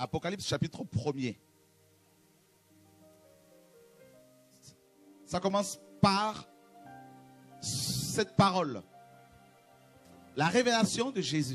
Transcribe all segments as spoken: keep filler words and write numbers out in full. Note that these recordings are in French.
Apocalypse chapitre premier. Ça commence par cette parole. La révélation de Jésus.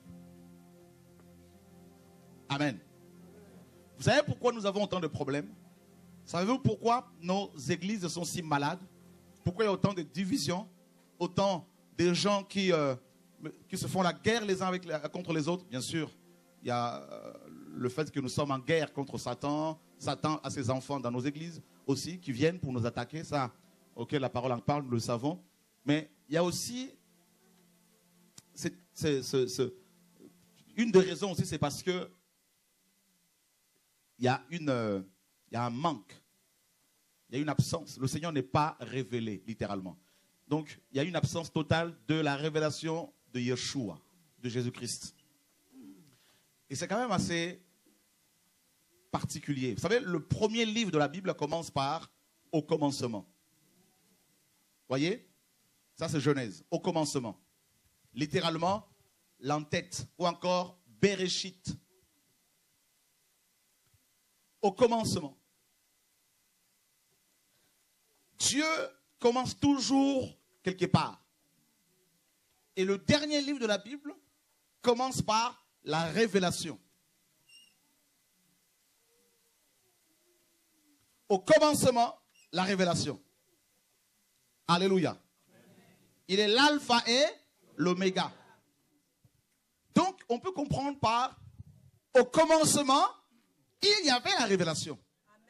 Amen. Vous savez pourquoi nous avons autant de problèmes? Savez-vous pourquoi nos églises sont si malades? Pourquoi il y a autant de divisions? Autant de gens qui, euh, qui se font la guerre les uns avec, contre les autres? Bien sûr, il y a euh, le fait que nous sommes en guerre contre Satan. Satan a ses enfants dans nos églises aussi qui viennent pour nous attaquer. Ça, ok, la parole en parle, nous le savons. Mais il y a aussi... C'est, c'est, c'est, c'est, une des raisons aussi, c'est parce que il y a une, euh, il y a un manque, il y a une absence. Le Seigneur n'est pas révélé, littéralement. Donc, il y a une absence totale de la révélation de Yeshua, de Jésus-Christ. Et c'est quand même assez particulier. Vous savez, le premier livre de la Bible commence par « Au commencement ». Voyez? Ça, c'est Genèse, au commencement. Littéralement, l'entête, ou encore Bereshit. Au commencement. Dieu commence toujours quelque part. Et le dernier livre de la Bible commence par la révélation. Au commencement, la révélation. Alléluia. Il est l'alpha et l'oméga. Donc, on peut comprendre par au commencement, il y avait la révélation.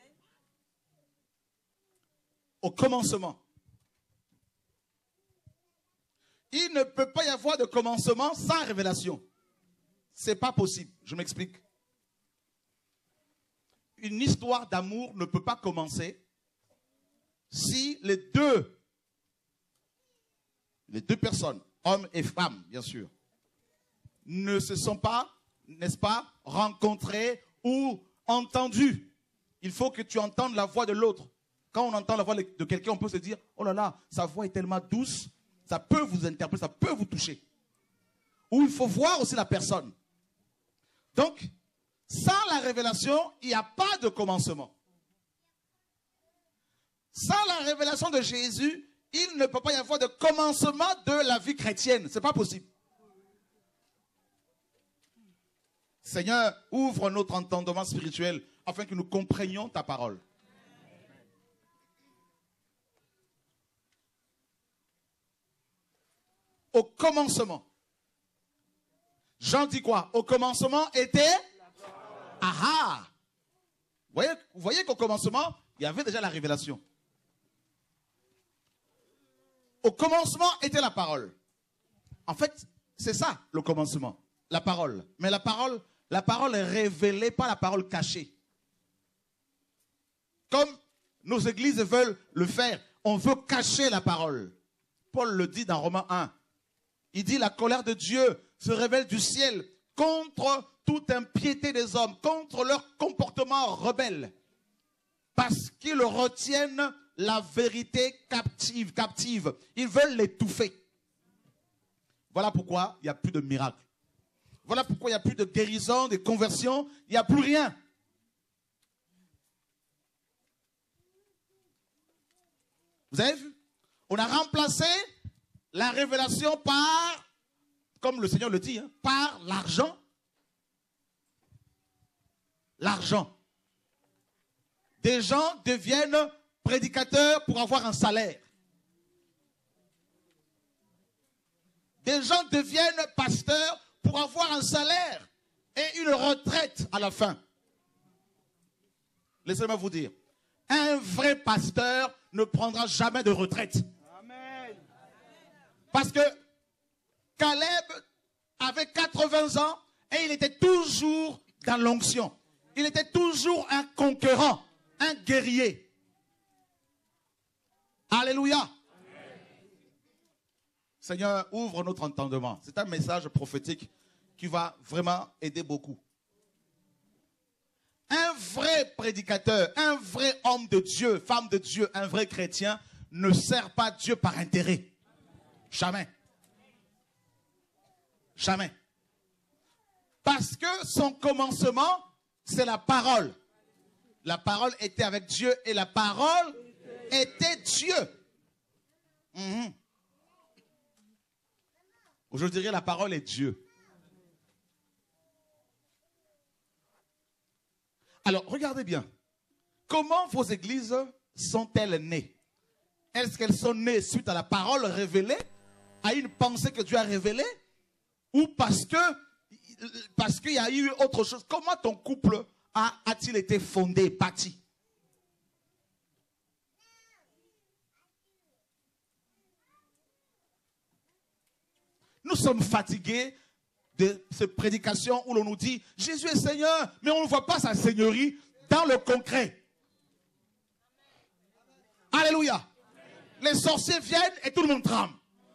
Au commencement. Il ne peut pas y avoir de commencement sans révélation. Ce n'est pas possible. Je m'explique. Une histoire d'amour ne peut pas commencer si les deux, les deux personnes, hommes et femmes, bien sûr, ne se sont pas, n'est-ce pas, rencontrés ou entendus. Il faut que tu entendes la voix de l'autre. Quand on entend la voix de quelqu'un, on peut se dire, oh là là, sa voix est tellement douce, ça peut vous interpeller, ça peut vous toucher. Ou il faut voir aussi la personne. Donc, sans la révélation, il n'y a pas de commencement. Sans la révélation de Jésus, il ne peut pas y avoir de commencement de la vie chrétienne. Ce n'est pas possible. Seigneur, ouvre notre entendement spirituel afin que nous comprenions ta parole. Au commencement. Jean dit quoi? Au commencement était... Ah ah! Vous voyez, vous voyez qu'au commencement, il y avait déjà la révélation. Au commencement était la parole. En fait, c'est ça le commencement. La parole. Mais la parole, la parole est révélée, pas la parole cachée. Comme nos églises veulent le faire, on veut cacher la parole. Paul le dit dans Romains un. Il dit la colère de Dieu se révèle du ciel contre toute impiété des hommes, contre leur comportement rebelle, parce qu'ils retiennent la vérité captive, captive. Ils veulent l'étouffer. Voilà pourquoi il n'y a plus de miracles. Voilà pourquoi il n'y a plus de guérison, de conversion, il n'y a plus rien. Vous avez vu? On a remplacé la révélation par, comme le Seigneur le dit, hein, par l'argent. L'argent. Des gens deviennent prédicateurs pour avoir un salaire. Des gens deviennent pasteurs pour avoir un salaire et une retraite à la fin. Laissez-moi vous dire, un vrai pasteur ne prendra jamais de retraite. Amen. Parce que Caleb avait quatre-vingts ans et il était toujours dans l'onction. Il était toujours un conquérant, un guerrier. Alléluia. Amen. Seigneur, ouvre notre entendement. C'est un message prophétique qui va vraiment aider beaucoup. Un vrai prédicateur, un vrai homme de Dieu, femme de Dieu, un vrai chrétien ne sert pas Dieu par intérêt. Jamais. Jamais. Parce que son commencement, c'est la parole. La parole était avec Dieu et la parole était Dieu. Mm-hmm. Je dirais la parole est Dieu. Alors, regardez bien. Comment vos églises sont-elles nées? Est-ce qu'elles sont nées suite à la parole révélée, à une pensée que Dieu a révélée, ou parce que parce qu'il y a eu autre chose? Comment ton couple a, a-t-il été fondé, bâti? Nous sommes fatigués de ces prédications où l'on nous dit Jésus est Seigneur, mais on ne voit pas sa seigneurie dans le concret. Alléluia. Les sorciers viennent et tout le monde tremble.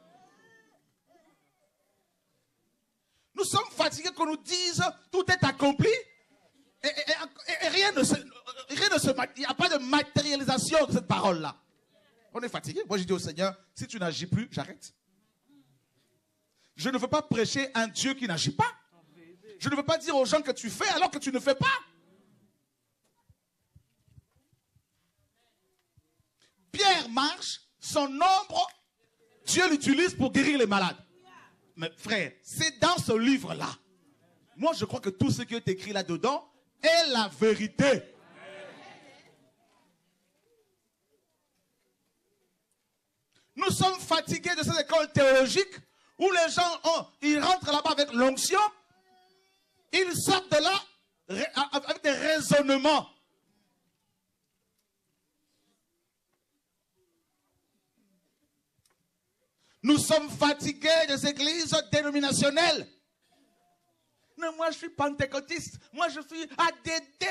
Nous sommes fatigués qu'on nous dise tout est accompli et, et, et, et rien ne se, rien ne se, il n'y a pas de matérialisation de cette parole-là. On est fatigué. Moi, je dis au Seigneur, si tu n'agis plus, j'arrête. Je ne veux pas prêcher un Dieu qui n'agit pas. Je ne veux pas dire aux gens que tu fais alors que tu ne fais pas. Pierre marche, son ombre, Dieu l'utilise pour guérir les malades. Mais frère, c'est dans ce livre-là. Moi, je crois que tout ce qui est écrit là-dedans est la vérité. Nous sommes fatigués de cette école théologique où les gens, oh, ils rentrent là-bas avec l'onction, ils sortent de là avec des raisonnements. Nous sommes fatigués des églises dénominationnelles. Non, moi je suis pentecôtiste, moi je suis A D D.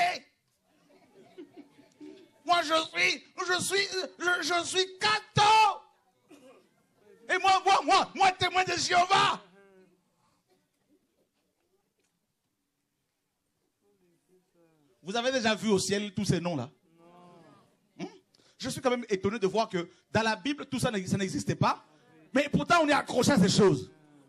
Moi je suis, je suis, je, je suis catho. Et moi, moi, moi, moi, témoin de Jéhovah. Vous avez déjà vu au ciel tous ces noms-là? Hmm? Je suis quand même étonné de voir que dans la Bible, tout ça, ça n'existait pas. Mais pourtant, on est accroché à ces choses.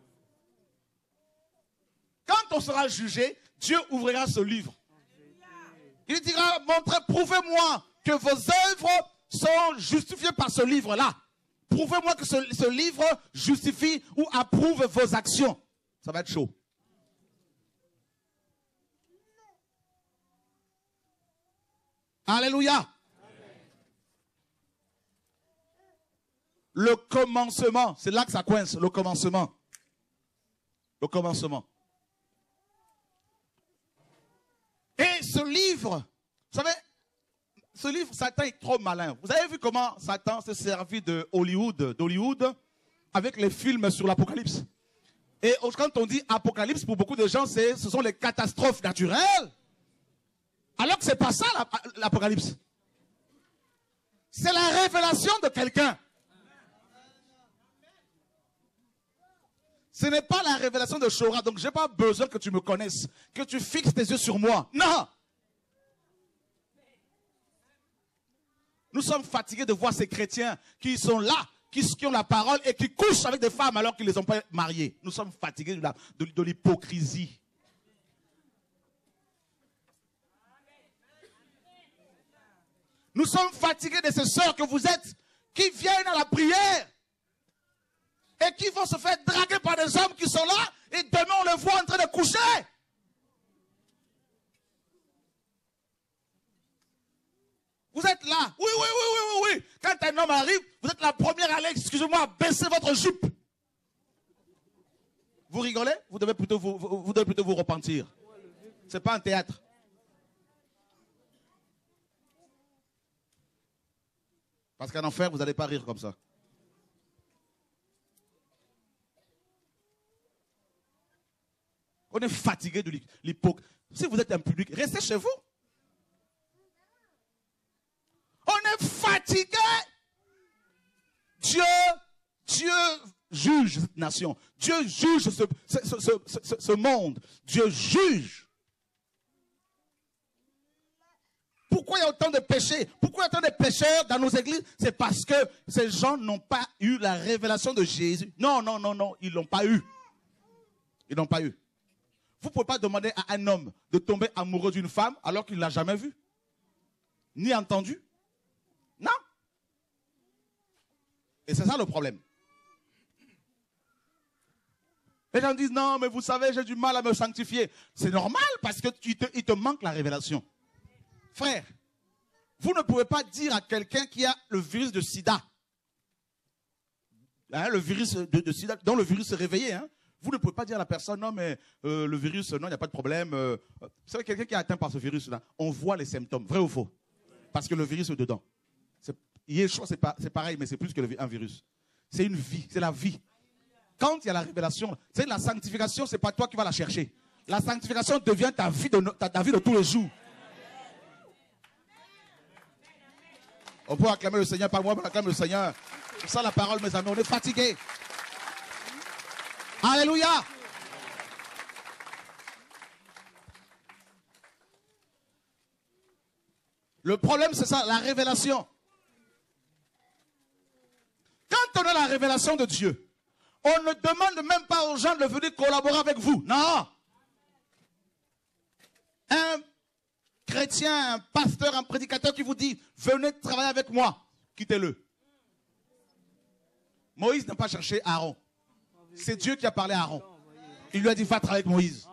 Quand on sera jugé, Dieu ouvrira ce livre. Il dira, montrez, prouvez-moi que vos œuvres sont justifiées par ce livre-là. Prouvez-moi que ce, ce livre justifie ou approuve vos actions. Ça va être chaud. Alléluia. Amen. Le commencement, c'est là que ça coince, le commencement. Le commencement. Et ce livre, vous savez, ce livre, Satan est trop malin. Vous avez vu comment Satan s'est servi de Hollywood, d'Hollywood avec les films sur l'Apocalypse. Et quand on dit Apocalypse, pour beaucoup de gens, ce sont les catastrophes naturelles. Alors que ce n'est pas ça l'Apocalypse. C'est la révélation de quelqu'un. Ce n'est pas la révélation de Shora. Donc je n'ai pas besoin que tu me connaisses, que tu fixes tes yeux sur moi. Non. Nous sommes fatigués de voir ces chrétiens qui sont là, qui, qui ont la parole et qui couchent avec des femmes alors qu'ils ne les ont pas mariées. Nous sommes fatigués de, la, de, de l'hypocrisie. Nous sommes fatigués de ces sœurs que vous êtes, qui viennent à la prière et qui vont se faire draguer par des hommes qui sont là et demain on les voit en train de coucher. Vous êtes là. Oui, oui, oui, oui, oui, oui. Quand un homme arrive, vous êtes la première à aller, excusez-moi, baisser votre jupe. Vous rigolez? Vous devez plutôt vous, vous, vous devez plutôt vous repentir. Ce n'est pas un théâtre. Parce qu'en enfer, vous n'allez pas rire comme ça. On est fatigué de l'hypocrisie. Si vous êtes un public, restez chez vous. On est fatigué. Dieu, Dieu juge cette nation. Dieu juge ce, ce, ce, ce, ce monde. Dieu juge. Pourquoi il y a autant de péchés? Pourquoi il y a autant de pécheurs dans nos églises? C'est parce que ces gens n'ont pas eu la révélation de Jésus. Non, non, non, non, ils ne l'ont pas eu. Ils n'ont pas eu. Vous ne pouvez pas demander à un homme de tomber amoureux d'une femme alors qu'il ne l'a jamais vue, ni entendue. Non. Et c'est ça le problème. Les gens disent, non, mais vous savez, j'ai du mal à me sanctifier. C'est normal parce qu'il te, il te manque la révélation. Frère, vous ne pouvez pas dire à quelqu'un qui a le virus de sida, hein, le virus de, de sida, dont le virus est réveillé, hein, vous ne pouvez pas dire à la personne, non, mais euh, le virus, non, il n'y a pas de problème. Euh, vous savez, quelqu'un qui est atteint par ce virus-là, on voit les symptômes, vrai ou faux? Parce que le virus est dedans. Yeshua, c'est pas, c'est pareil, mais c'est plus que le, un virus. C'est une vie, c'est la vie. Quand il y a la révélation, c'est la sanctification, ce n'est pas toi qui vas la chercher. La sanctification devient ta vie de, ta, ta vie de tous les jours. On peut acclamer le Seigneur, pas moi, mais acclamer le Seigneur. C'est ça la parole, mes amis, on est fatigués. Alléluia. Le problème, c'est ça, la révélation. Quand on a la révélation de Dieu, on ne demande même pas aux gens de venir collaborer avec vous. Non. Un chrétien, un pasteur, un prédicateur qui vous dit, venez travailler avec moi, quittez-le. Moïse n'a pas cherché Aaron. C'est Dieu qui a parlé à Aaron. Il lui a dit, va travailler avec Moïse.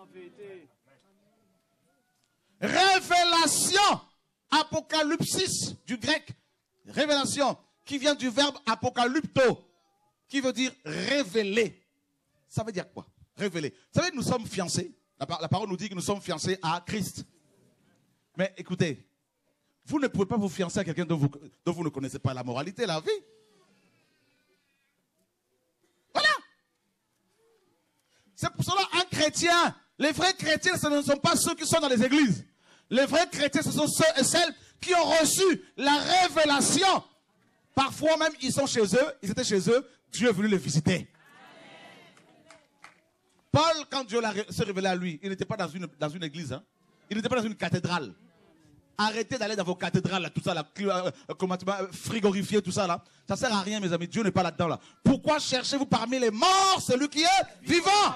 Révélation, apocalypsis, du grec, révélation, qui vient du verbe apocalypto, qui veut dire révéler. Ça veut dire quoi? Révéler. Vous savez, nous sommes fiancés. La, la parole nous dit que nous sommes fiancés à Christ. Mais écoutez, vous ne pouvez pas vous fiancer à quelqu'un dont vous, dont vous ne connaissez pas la moralité, la vie. Voilà. C'est pour cela un chrétien, les vrais chrétiens, ce ne sont pas ceux qui sont dans les églises. Les vrais chrétiens, ce sont ceux et celles qui ont reçu la révélation. Parfois même, ils sont chez eux, ils étaient chez eux, Dieu est venu les visiter. Paul, quand Dieu s'est révélé à lui, il n'était pas dans une, dans une église, hein. Il n'était pas dans une cathédrale. Arrêtez d'aller dans vos cathédrales, là, tout ça, là, frigorifier, tout ça, là. Ça ne sert à rien, mes amis, Dieu n'est pas là-dedans, là. Pourquoi cherchez-vous parmi les morts celui qui est vivant?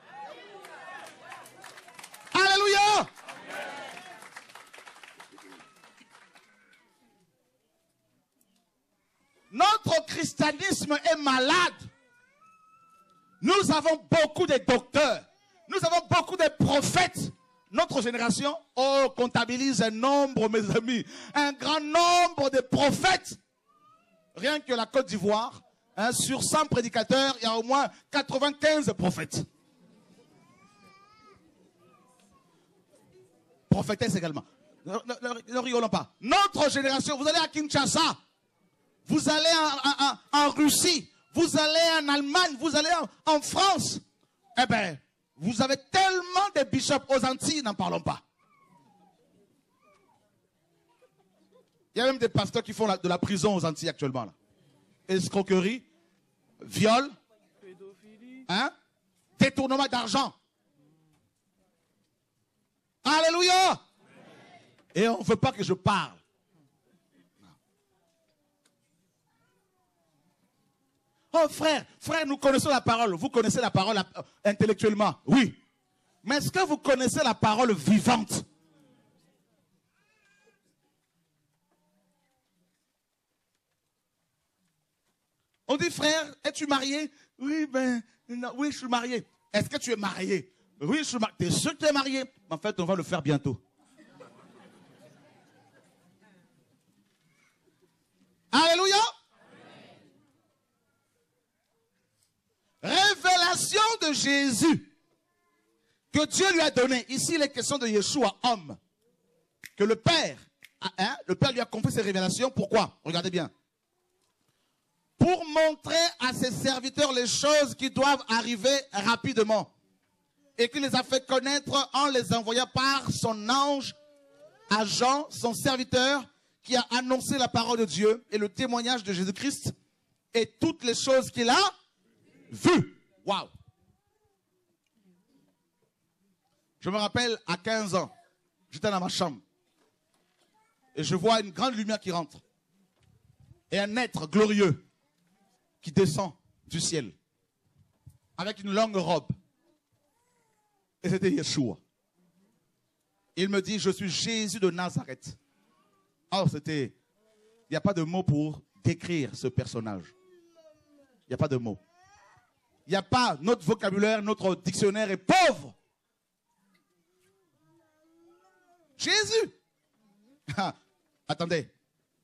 Alléluia! Notre christianisme est malade. Nous avons beaucoup de docteurs. Nous avons beaucoup de prophètes. Notre génération, oh, comptabilise un nombre, mes amis, un grand nombre de prophètes. Rien que la Côte d'Ivoire, hein, sur cent prédicateurs, il y a au moins quatre-vingt-quinze prophètes. Prophétesses également. Ne, ne, ne rigolons pas. Notre génération, vous allez à Kinshasa. Vous allez en, en, en Russie, vous allez en Allemagne, vous allez en, en France. Eh bien, vous avez tellement de bishops aux Antilles, n'en parlons pas. Il y a même des pasteurs qui font la, de la prison aux Antilles actuellement. Là. Escroquerie, viol, hein, détournement d'argent. Alléluia! Et on ne veut pas que je parle. Oh frère, frère, nous connaissons la parole. Vous connaissez la parole intellectuellement, oui. Mais est-ce que vous connaissez la parole vivante? On dit, frère, es-tu marié? Oui, ben, non, oui, je suis marié. Est-ce que tu es marié? Oui, je suis marié. T'es sûr que tu es marié? En fait, on va le faire bientôt. Alléluia! Révélation de Jésus que Dieu lui a donné. Ici, il est question de Yeshua, homme. Que le Père, hein, le Père lui a confié ces révélations. Pourquoi? Regardez bien. Pour montrer à ses serviteurs les choses qui doivent arriver rapidement. Et qu'il les a fait connaître en les envoyant par son ange à Jean, son serviteur, qui a annoncé la parole de Dieu et le témoignage de Jésus-Christ et toutes les choses qu'il a vu. Waouh. Je me rappelle à quinze ans, j'étais dans ma chambre et je vois une grande lumière qui rentre et un être glorieux qui descend du ciel avec une longue robe. Et c'était Yeshua. Il me dit, je suis Jésus de Nazareth. Alors c'était, il n'y a pas de mot pour décrire ce personnage. Il n'y a pas de mot. Il n'y a pas, notre vocabulaire, notre dictionnaire est pauvre. Jésus. Ah, attendez.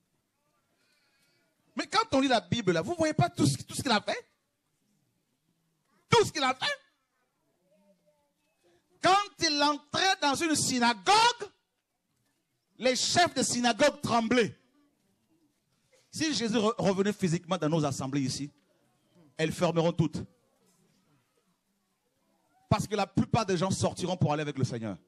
Mais quand on lit la Bible, là, vous ne voyez pas tout ce, tout ce qu'il a fait? Tout ce qu'il a fait? Quand il entrait dans une synagogue, les chefs de synagogue tremblaient. Si Jésus re revenait physiquement dans nos assemblées ici, elles fermeront toutes. Parce que la plupart des gens sortiront pour aller avec le Seigneur.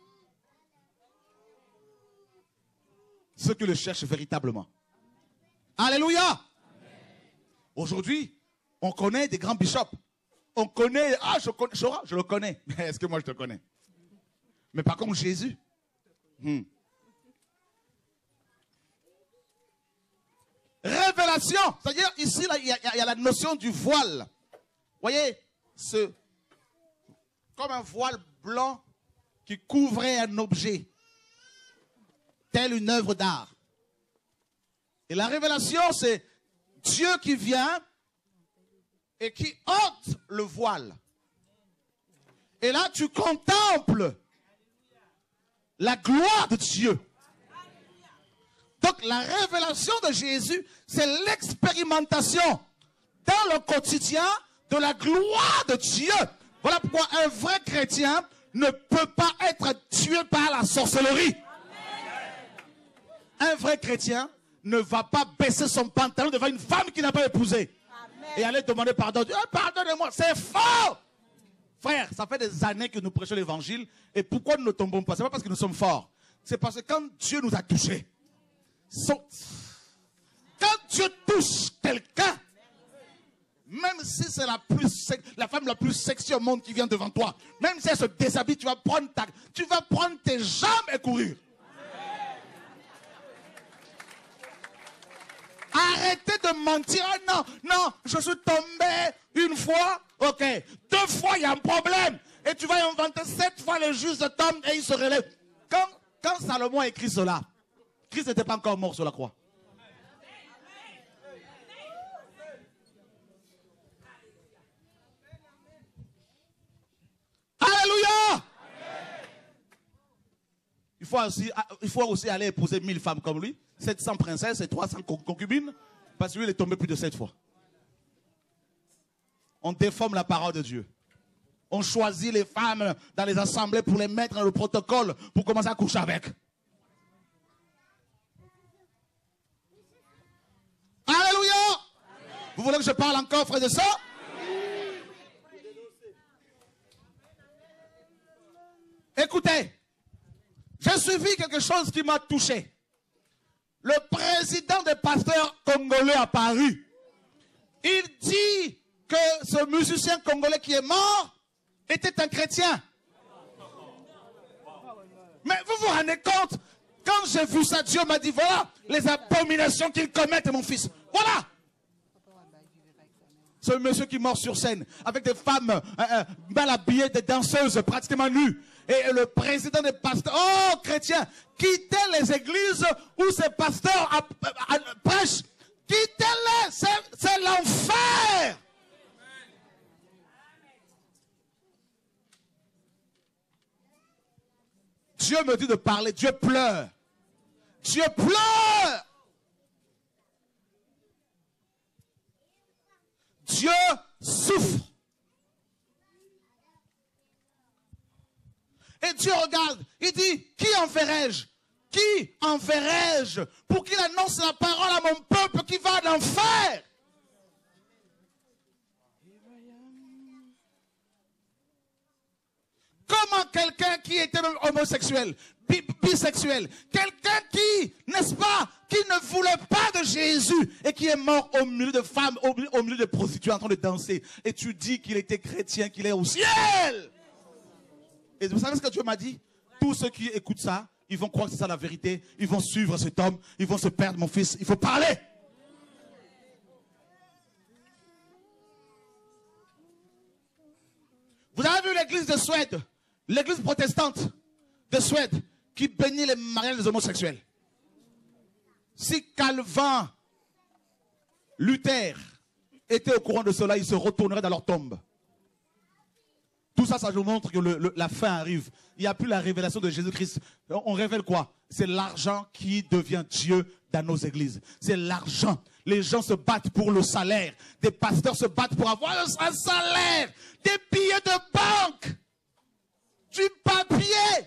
Ceux qui le cherchent véritablement. Alléluia! Aujourd'hui, on connaît des grands bishops. On connaît, ah, je connais, Chora, je le connais. Mais est-ce que moi je te connais? Mais par contre, Jésus. Hmm. Révélation. C'est-à-dire, ici, il y, y, y a la notion du voile. Vous voyez, ce, comme un voile blanc qui couvrait un objet, tel une œuvre d'art. Et la révélation, c'est Dieu qui vient et qui ôte le voile. Et là, tu contemples la gloire de Dieu. Donc, la révélation de Jésus, c'est l'expérimentation dans le quotidien de la gloire de Dieu. Voilà pourquoi un vrai chrétien ne peut pas être tué par la sorcellerie. Un vrai chrétien ne va pas baisser son pantalon devant une femme qui n'a pas épousé. Et aller demander pardon. Oh, pardonnez-moi, c'est faux. Frère, ça fait des années que nous prêchons l'évangile. Et pourquoi nous ne tombons pas? Ce n'est pas parce que nous sommes forts. C'est parce que quand Dieu nous a touchés, son... quand Dieu touche quelqu'un, même si c'est la, la femme la plus sexy au monde qui vient devant toi, même si elle se déshabille, tu vas prendre, ta... tu vas prendre tes jambes et courir. Arrêtez de mentir. Ah non, non, je suis tombé une fois. Ok. Deux fois, il y a un problème. Et tu vas inventer sept fois le juste tombe et il se relève. Quand, quand Salomon a écrit cela, Christ n'était pas encore mort sur la croix. Alléluia! Il faut aussi, il faut aussi aller épouser mille femmes comme lui. sept cents princesses et trois cents concubines. Parce que lui, il est tombé plus de sept fois. On déforme la parole de Dieu. On choisit les femmes dans les assemblées pour les mettre dans le protocole pour commencer à coucher avec. Alléluia! Amen. Vous voulez que je parle encore, frère de ça? Écoutez, j'ai suivi quelque chose qui m'a touché. Le président des pasteurs congolais à Paris, il dit que ce musicien congolais qui est mort était un chrétien. Mais vous vous rendez compte, quand j'ai vu ça, Dieu m'a dit, voilà les abominations qu'ils commettent, mon fils. Voilà. Ce monsieur qui est mort sur scène, avec des femmes euh, euh, mal habillées, des danseuses pratiquement nues. Et le président des pasteurs, oh chrétiens, quittez les églises où ces pasteurs a, a, a, prêchent. Quittez-les, c'est l'enfer. Dieu me dit de parler, Dieu pleure. Dieu pleure. Dieu souffre. Et Dieu regarde, il dit, qui enverrai-je? Qui enverrai-je pour qu'il annonce la parole à mon peuple qui va en enfer? Comment quelqu'un qui était même homosexuel, bi bisexuel, quelqu'un qui, n'est-ce pas, qui ne voulait pas de Jésus et qui est mort au milieu de femmes, au milieu, au milieu de prostituées en train de danser, et tu dis qu'il était chrétien, qu'il est au ciel? Et vous savez ce que Dieu m'a dit? Tous ceux qui écoutent ça, ils vont croire que c'est ça la vérité. Ils vont suivre cet homme. Ils vont se perdre, mon fils. Il faut parler. Vous avez vu l'église de Suède? l'église protestante de Suède qui bénit les mariages des homosexuels. Si Calvin, Luther étaient au courant de cela, ils se retourneraient dans leur tombe. Tout ça, ça nous montre que le, le, la fin arrive. Il n'y a plus la révélation de Jésus-Christ. On révèle quoi? C'est l'argent qui devient Dieu dans nos églises. C'est l'argent. Les gens se battent pour le salaire. Des pasteurs se battent pour avoir un salaire. Des billets de banque. Du papier.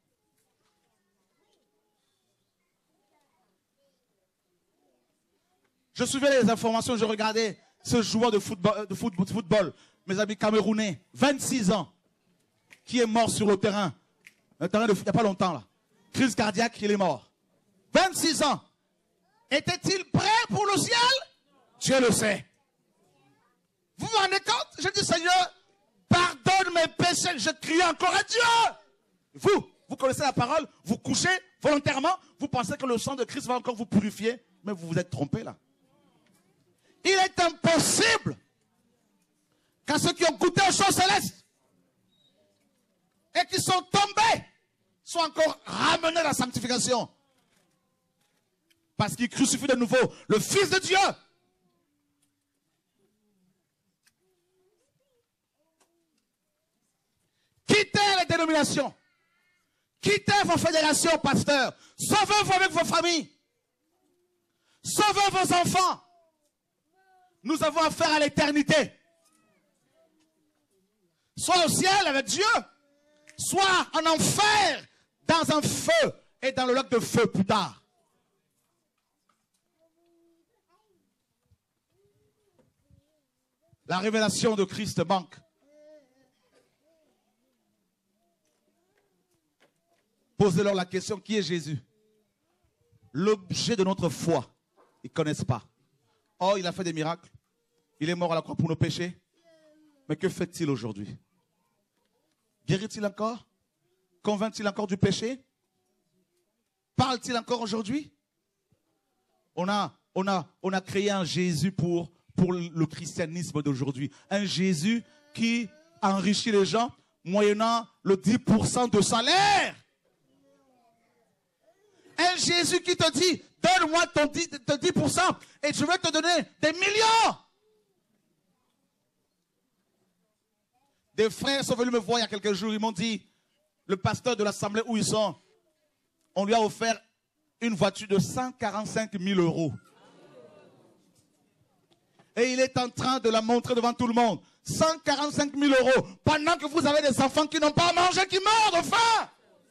Je suivais les informations, je regardais ce joueur de football, de football, de football mes amis camerounais, vingt-six ans, qui est mort sur le terrain. Le terrain de foot, il n'y a pas longtemps là. Crise cardiaque, il est mort. vingt-six ans. Était-il prêt pour le ciel? Dieu le sait. Vous vous rendez compte? Je dis, Seigneur, pardonne mes péchés. Je crie encore à Dieu. Vous, vous connaissez la parole, vous couchez volontairement, vous pensez que le sang de Christ va encore vous purifier, mais vous vous êtes trompé là. Il est impossible qu'à ceux qui ont goûté aux choses célestes et qui sont tombés soient encore ramenés à la sanctification. Parce qu'ils crucifient de nouveau le Fils de Dieu. Quittez les dénominations. Quittez vos fédérations, pasteurs. Sauvez-vous avec vos familles. Sauvez vos enfants. Nous avons affaire à l'éternité. Soit au ciel avec Dieu, soit en enfer, dans un feu et dans le lac de feu plus tard. La révélation de Christ manque. Posez-leur la question, qui est Jésus? L'objet de notre foi, ils ne connaissent pas. Oh, il a fait des miracles. Il est mort à la croix pour nos péchés. Mais que fait-il aujourd'hui? Guérit-il encore? Convainc-il encore du péché? Parle-t-il encore aujourd'hui? On a, on, a, on a créé un Jésus pour, pour le christianisme d'aujourd'hui. Un Jésus qui enrichit les gens moyennant le dix pour cent de salaire. Un Jésus qui te dit, donne-moi ton dix pour cent et je vais te donner des millions. Des frères sont venus me voir il y a quelques jours, ils m'ont dit, le pasteur de l'assemblée où ils sont, on lui a offert une voiture de cent quarante-cinq mille euros. Et il est en train de la montrer devant tout le monde. cent quarante-cinq mille euros, pendant que vous avez des enfants qui n'ont pas à manger, qui meurent de faim.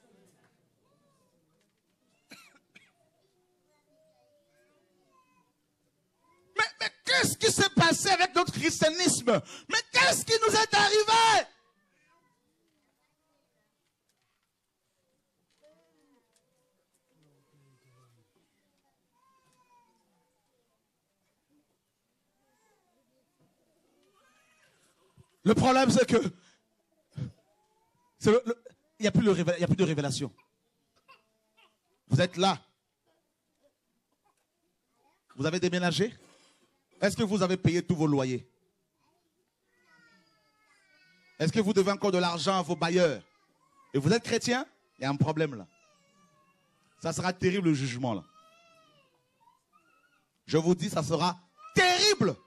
Mais, mais qu'est-ce qui s'est passé avec notre christianisme? Mais qu'est-ce qui nous est arrivé? Le problème, c'est que il n'y a, a plus de révélation. Vous êtes là. Vous avez déménagé? Est-ce que vous avez payé tous vos loyers? Est-ce que vous devez encore de l'argent à vos bailleurs? Et vous êtes chrétien? Il y a un problème là. Ça sera terrible le jugement là. Je vous dis, ça sera terrible.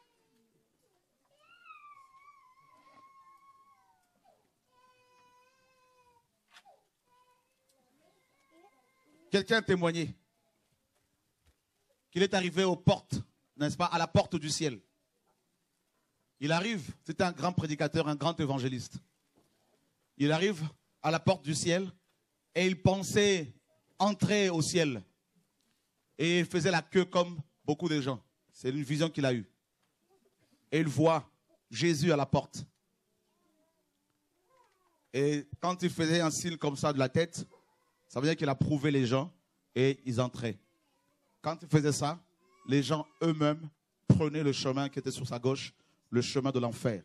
Quelqu'un a témoigné qu'il est arrivé aux portes, n'est-ce pas, à la porte du ciel. Il arrive, c'était un grand prédicateur, un grand évangéliste. Il arrive à la porte du ciel et il pensait entrer au ciel. Et il faisait la queue comme beaucoup de gens. C'est une vision qu'il a eue. Et il voit Jésus à la porte. Et quand il faisait un signe comme ça de la tête, ça veut dire qu'il a prouvé les gens et ils entraient. Quand il faisait ça, les gens eux-mêmes prenaient le chemin qui était sur sa gauche, le chemin de l'enfer.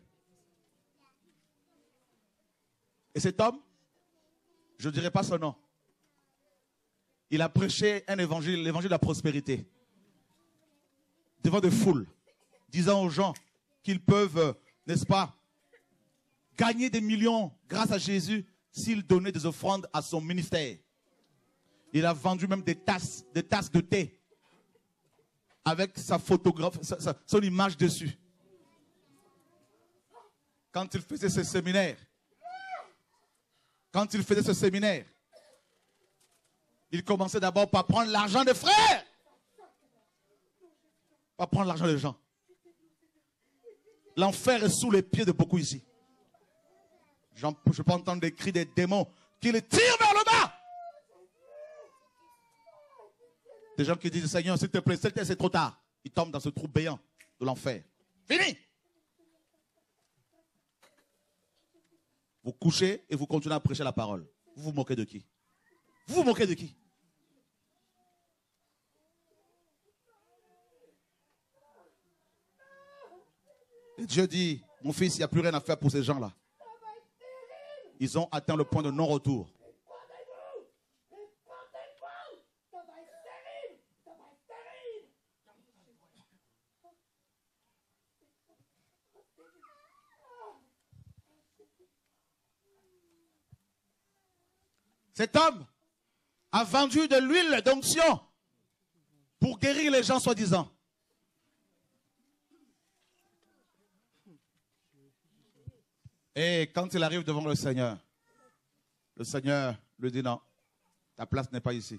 Et cet homme, je ne dirai pas son nom, il a prêché un évangile, l'évangile de la prospérité, devant des foules, disant aux gens qu'ils peuvent, n'est-ce pas, gagner des millions grâce à Jésus s'il donnait des offrandes à son ministère. Il a vendu même des tasses, des tasses de thé avec sa photographe, sa, sa, son image dessus. Quand il faisait ce séminaire, quand il faisait ce séminaire, il commençait d'abord par prendre l'argent des frères. Pas prendre l'argent des gens. L'enfer est sous les pieds de beaucoup ici. Je peux entendre des cris des démons qui les tirent vers le bas. Des gens qui disent, Seigneur, s'il te plaît, c'est trop tard. Ils tombent dans ce trou béant de l'enfer. Fini. Vous couchez et vous continuez à prêcher la parole. Vous vous moquez de qui? Vous vous moquez de qui? Et Dieu dit, mon fils, il n'y a plus rien à faire pour ces gens-là. Ils ont atteint le point de non-retour. Cet homme a vendu de l'huile d'onction pour guérir les gens soi-disant. Et quand il arrive devant le Seigneur, le Seigneur lui dit non, ta place n'est pas ici.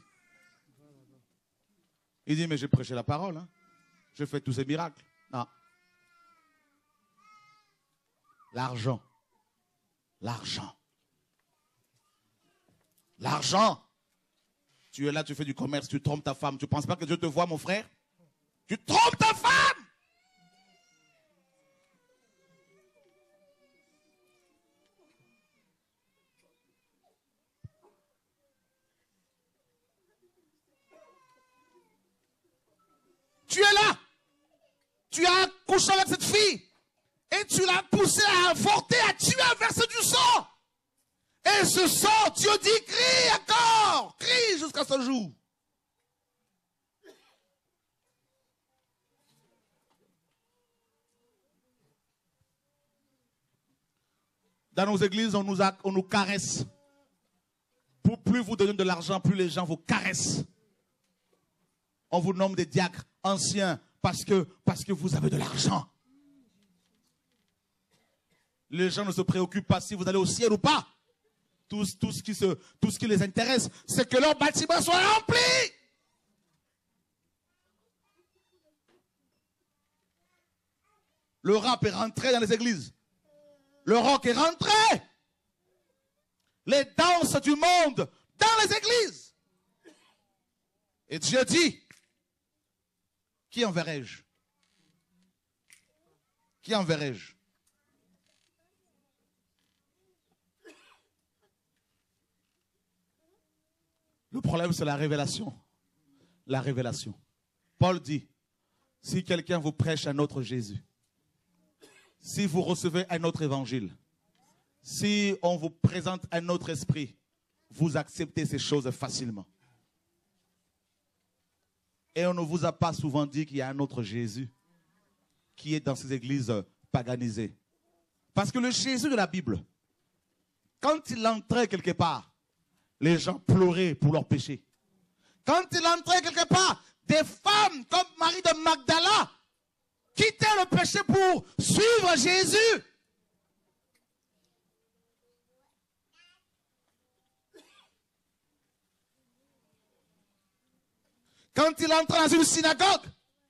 Il dit mais j'ai prêché la parole, hein. J'ai fait tous ces miracles. Non. L'argent. L'argent. L'argent. Tu es là, tu fais du commerce, tu trompes ta femme. Tu ne penses pas que Dieu te voit, mon frère? Tu trompes ta femme! Tu es là. Tu as couché avec cette fille. Et tu l'as poussée à avorter, à tuer, à verser du sang. Et ce sang, Dieu dit, crie encore. Crie jusqu'à ce jour. Dans nos églises, on nous, a, on nous caresse. Pour plus vous donnez de l'argent, plus les gens vous caressent. On vous nomme des diacres anciens parce que, parce que vous avez de l'argent. Les gens ne se préoccupent pas si vous allez au ciel ou pas. Tout, tout, ce, qui se, tout ce qui les intéresse, c'est que leur bâtiment soit rempli. Le rap est rentré dans les églises. Le rock est rentré. Les danses du monde dans les églises. Et Dieu dit, qui enverrai-je? Qui enverrai-je? Le problème, c'est la révélation. La révélation. Paul dit, si quelqu'un vous prêche un autre Jésus, si vous recevez un autre évangile, si on vous présente un autre esprit, vous acceptez ces choses facilement. Et on ne vous a pas souvent dit qu'il y a un autre Jésus qui est dans ces églises paganisées. Parce que le Jésus de la Bible, quand il entrait quelque part, les gens pleuraient pour leurs péchés. Quand il entrait quelque part, des femmes comme Marie de Magdala quittaient le péché pour suivre Jésus. Quand il entrait dans une synagogue,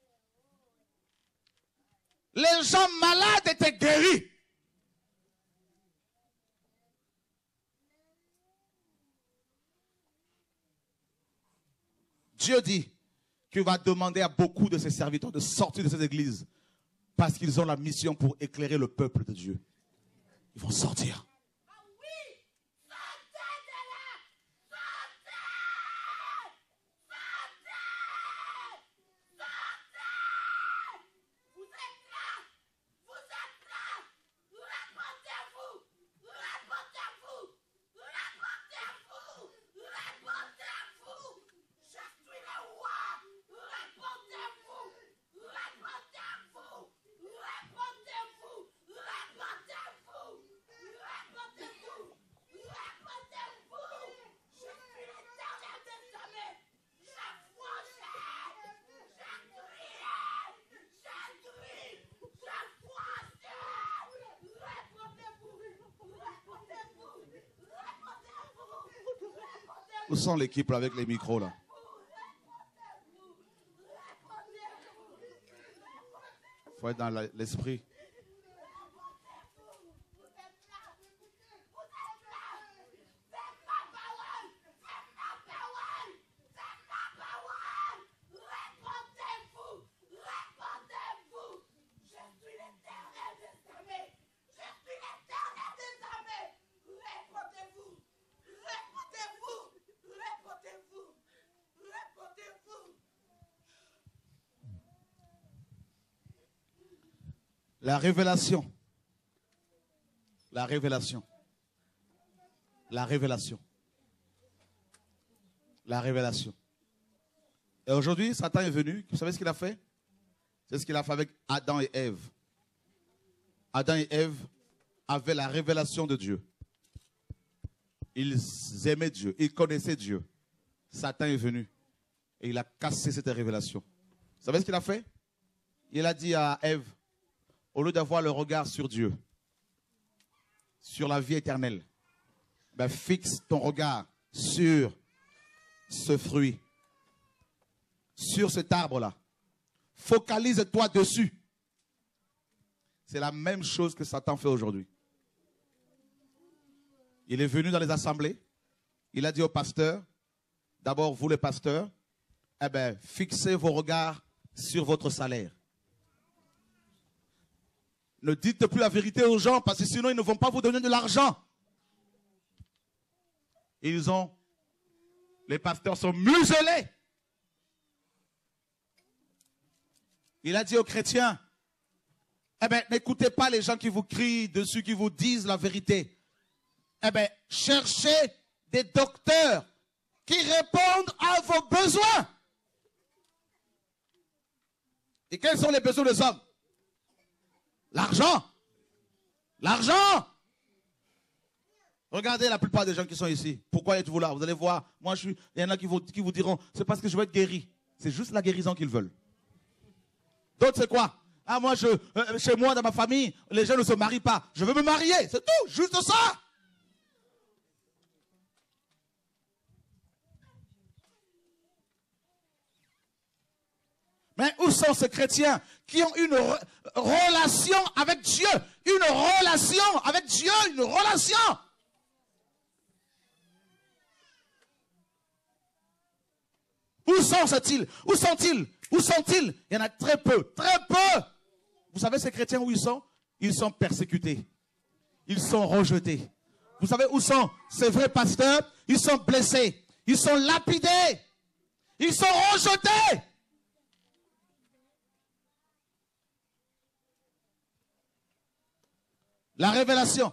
les gens malades étaient guéris. Dieu dit qu'il va demander à beaucoup de ses serviteurs de sortir de ces églises parce qu'ils ont la mission pour éclairer le peuple de Dieu. Ils vont sortir. Où sont l'équipe avec les micros là? Il faut être dans l'esprit. La révélation. La révélation. La révélation. La révélation. Et aujourd'hui, Satan est venu. Vous savez ce qu'il a fait? C'est ce qu'il a fait avec Adam et Ève. Adam et Ève avaient la révélation de Dieu. Ils aimaient Dieu. Ils connaissaient Dieu. Satan est venu. Et il a cassé cette révélation. Vous savez ce qu'il a fait? Il a dit à Ève, au lieu d'avoir le regard sur Dieu, sur la vie éternelle, ben fixe ton regard sur ce fruit, sur cet arbre-là. Focalise-toi dessus. C'est la même chose que Satan fait aujourd'hui. Il est venu dans les assemblées. Il a dit aux pasteurs, d'abord vous les pasteurs, eh ben, fixez vos regards sur votre salaire. Ne dites plus la vérité aux gens parce que sinon ils ne vont pas vous donner de l'argent. Ils ont, les pasteurs sont muselés. Il a dit aux chrétiens, eh bien, n'écoutez pas les gens qui vous crient dessus, qui vous disent la vérité. Eh bien, cherchez des docteurs qui répondent à vos besoins. Et quels sont les besoins des hommes? L'argent. L'argent. Regardez la plupart des gens qui sont ici. Pourquoi êtes-vous là? Vous allez voir, moi je suis, il y en a qui vous, qui vous diront, c'est parce que je veux être guéri. C'est juste la guérison qu'ils veulent. D'autres, c'est quoi? Ah, moi, je, euh, chez moi, dans ma famille, les gens ne se marient pas. Je veux me marier, c'est tout, juste ça. Mais où sont ces chrétiens qui ont une re relation avec Dieu? Une relation avec Dieu, une relation. Où sont-ils? Où sont-ils? Où sont-ils? Il y en a très peu, très peu. Vous savez ces chrétiens où ils sont? Ils sont persécutés. Ils sont rejetés. Vous savez où sont ces vrais pasteurs? Ils sont blessés. Ils sont lapidés. Ils sont rejetés. La révélation.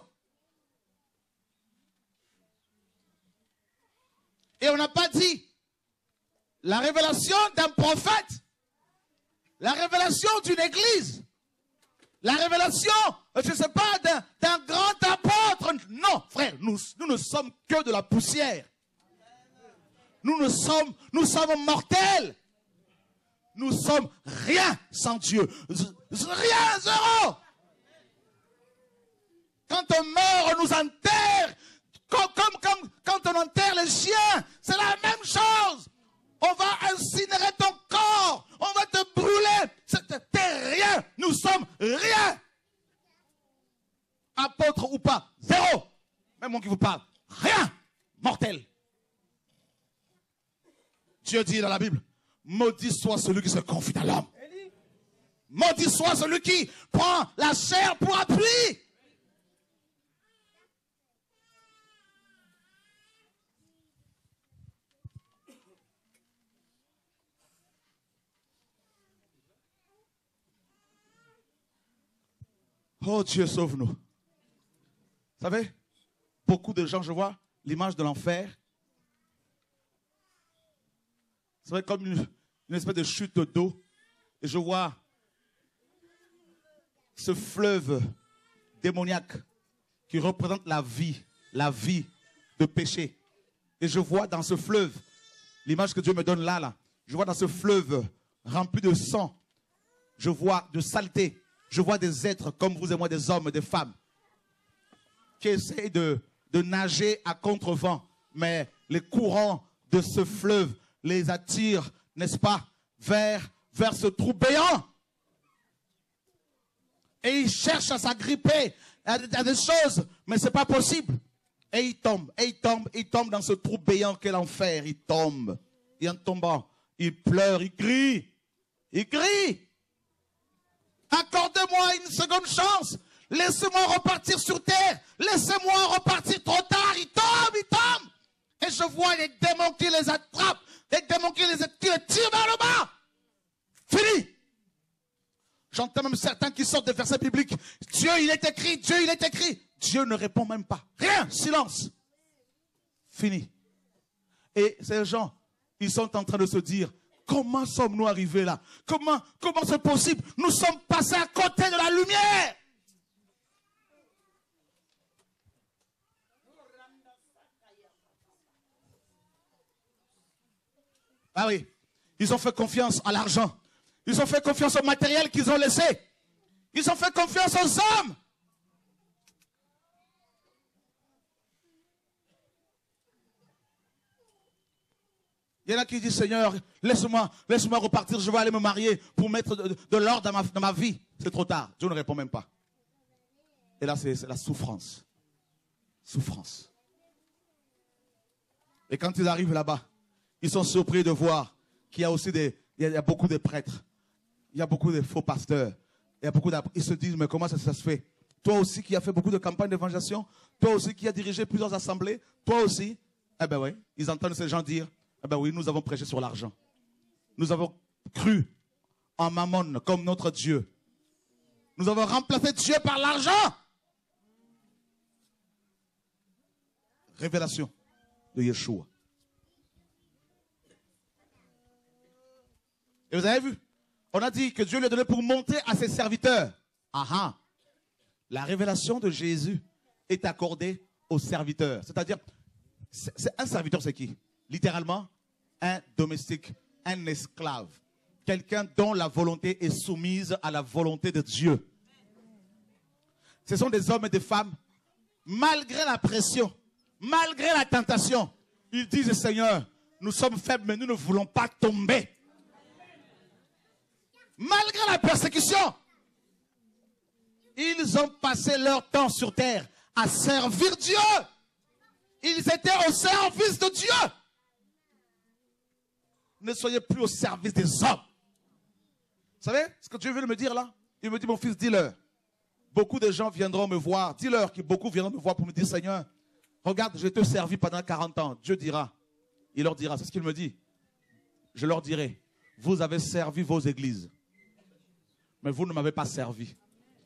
Et on n'a pas dit la révélation d'un prophète, la révélation d'une église, la révélation, je ne sais pas, d'un grand apôtre. Non, frère, nous, nous ne sommes que de la poussière. Nous ne sommes, nous sommes mortels. Nous sommes rien sans Dieu. Rien, zéro. Quand on meurt, on nous enterre. Comme, comme, comme quand on enterre les chiens, c'est la même chose. On va incinérer ton corps. On va te brûler. T'es rien. Nous sommes rien. Apôtre ou pas, zéro. Même moi qui vous parle, rien. Mortel. Dieu dit dans la Bible, maudit soit celui qui se confie dans l'homme. Maudit soit celui qui prend la chair pour appui. Oh Dieu, sauve-nous. Vous savez, beaucoup de gens, je vois l'image de l'enfer. C'est vrai comme une, une espèce de chute d'eau. Et je vois ce fleuve démoniaque qui représente la vie, la vie de péché. Et je vois dans ce fleuve, l'image que Dieu me donne là, là, je vois dans ce fleuve rempli de sang, je vois de saleté. Je vois des êtres comme vous et moi, des hommes, des femmes, qui essayent de, de nager à contre-vent. Mais les courants de ce fleuve les attirent, n'est-ce pas, vers, vers ce trou béant. Et ils cherchent à s'agripper à, à des choses, mais ce n'est pas possible. Et ils tombent, et ils tombent, ils tombent dans ce trou béant qu'est l'enfer. Ils tombent. Et en tombant, ils pleurent, ils crient. Ils crient. Accordez-moi une seconde chance. Laissez-moi repartir sur terre. Laissez-moi repartir trop tard. Ils tombent, ils tombent. Et je vois les démons qui les attrapent. Les démons qui les, qui les tirent vers le bas. Fini. J'entends même certains qui sortent des versets bibliques. Dieu, il est écrit. Dieu, il est écrit. Dieu ne répond même pas. Rien. Silence. Fini. Et ces gens, ils sont en train de se dire, comment sommes-nous arrivés là? Comment, comment c'est possible? Nous sommes passés à côté de la lumière. Ah oui, ils ont fait confiance à l'argent. Ils ont fait confiance au matériel qu'ils ont laissé. Ils ont fait confiance aux hommes. Il y en a qui disent, Seigneur, laisse-moi laisse-moi repartir, je vais aller me marier pour mettre de, de, de l'ordre dans ma, dans ma vie. C'est trop tard. Dieu ne répond même pas. Et là, c'est la souffrance. Souffrance. Et quand ils arrivent là-bas, ils sont surpris de voir qu'il y a aussi des, il y a, il y a beaucoup de prêtres. Il y a beaucoup de faux pasteurs. Il y a beaucoup de, ils se disent, mais comment ça, ça se fait? Toi aussi qui as fait beaucoup de campagnes d'évangélisation, toi aussi qui as dirigé plusieurs assemblées, toi aussi. Eh ben oui, ils entendent ces gens dire, eh ben oui, nous avons prêché sur l'argent. Nous avons cru en Mammon comme notre Dieu. Nous avons remplacé Dieu par l'argent. Révélation de Yeshua. Et vous avez vu, on a dit que Dieu lui a donné pour monter à ses serviteurs. Ah ah. La révélation de Jésus est accordée aux serviteurs. C'est-à-dire, c'est un serviteur, c'est qui? Littéralement, un domestique, un esclave. Quelqu'un dont la volonté est soumise à la volonté de Dieu. Ce sont des hommes et des femmes, malgré la pression, malgré la tentation, ils disent, Seigneur, nous sommes faibles, mais nous ne voulons pas tomber. Malgré la persécution, ils ont passé leur temps sur terre à servir Dieu. Ils étaient au service de Dieu. Ne soyez plus au service des hommes. Vous savez ce que Dieu veut me dire là? Il me dit, mon fils, dis-leur. Beaucoup de gens viendront me voir. Dis-leur que beaucoup viendront me voir pour me dire, Seigneur, regarde, je te servi pendant quarante ans. Dieu dira, il leur dira, c'est ce qu'il me dit. Je leur dirai, vous avez servi vos églises, mais vous ne m'avez pas servi.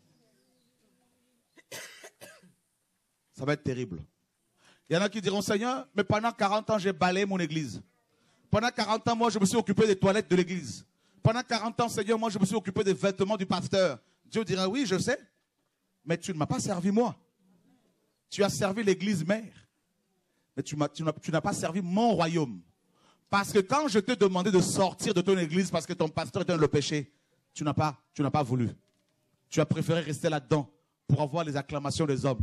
Ça va être terrible. Il y en a qui diront, Seigneur, mais pendant quarante ans, j'ai balayé mon église. Pendant quarante ans, moi, je me suis occupé des toilettes de l'église. Pendant quarante ans, Seigneur, moi, je me suis occupé des vêtements du pasteur. Dieu dira, oui, je sais, mais tu ne m'as pas servi moi. Tu as servi l'église mère, mais tu n'as pas servi mon royaume. Parce que quand je t'ai demandé de sortir de ton église parce que ton pasteur était dans le péché, tu n'as pas, tu n'as pas voulu. Tu as préféré rester là-dedans pour avoir les acclamations des hommes.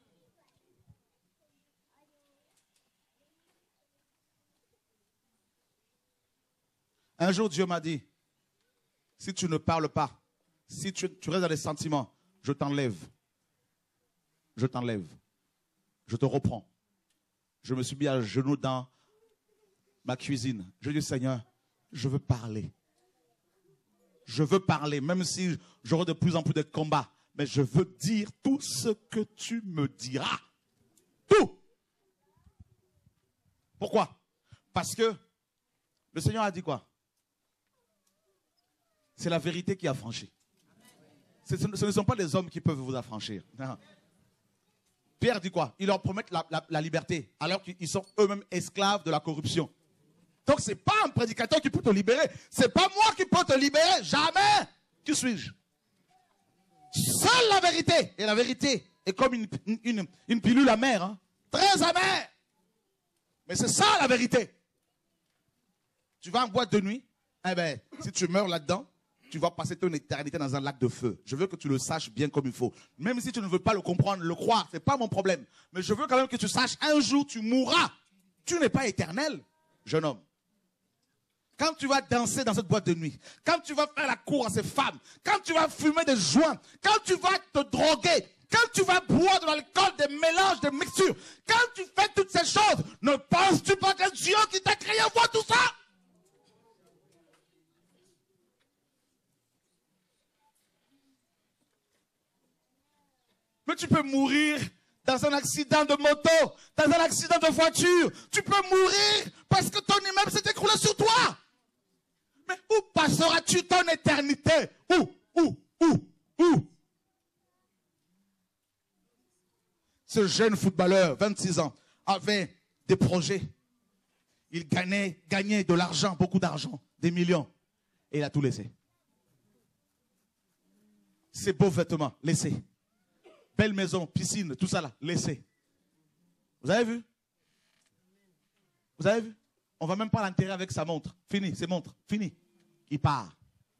Un jour, Dieu m'a dit, si tu ne parles pas, si tu, tu restes dans les sentiments, je t'enlève. Je t'enlève. Je te reprends. Je me suis mis à genoux dans ma cuisine. Je dis, Seigneur, je veux parler. Je veux parler, même si j'aurai de plus en plus de combats. Mais je veux dire tout ce que tu me diras. Tout. Pourquoi? Parce que le Seigneur a dit quoi? C'est la vérité qui affranchit. Ce ne sont pas les hommes qui peuvent vous affranchir. Non. Pierre dit quoi? Ils leur promettent la, la, la liberté, alors qu'ils sont eux-mêmes esclaves de la corruption. Donc ce n'est pas un prédicateur qui peut te libérer. Ce n'est pas moi qui peux te libérer. Jamais. Qui suis-je? Seule la vérité. Et la vérité est comme une, une, une pilule amère. Hein? Très amère. Mais c'est ça la vérité. Tu vas en boîte de nuit. Eh bien, si tu meurs là-dedans, tu vas passer ton éternité dans un lac de feu. Je veux que tu le saches bien comme il faut. Même si tu ne veux pas le comprendre, le croire, ce n'est pas mon problème. Mais je veux quand même que tu saches, un jour tu mourras. Tu n'es pas éternel, jeune homme. Quand tu vas danser dans cette boîte de nuit, quand tu vas faire la cour à ces femmes, quand tu vas fumer des joints, quand tu vas te droguer, quand tu vas boire de l'alcool, des mélanges, des mixtures, quand tu fais toutes ces choses, ne penses-tu pas que Dieu qui t'a créé voit tout ça? Mais tu peux mourir dans un accident de moto, dans un accident de voiture. Tu peux mourir parce que ton immeuble s'est écroulé sur toi. Mais où passeras-tu ton éternité? Où? Où? Où? Où? Ce jeune footballeur, vingt-six ans, avait des projets. Il gagnait, gagnait de l'argent, beaucoup d'argent, des millions. Et il a tout laissé. Ses beaux vêtements, laissés. Belle maison, piscine, tout ça là, laissé. Vous avez vu? Vous avez vu? On ne va même pas l'enterrer avec sa montre. Fini, ses montres, fini. Il part.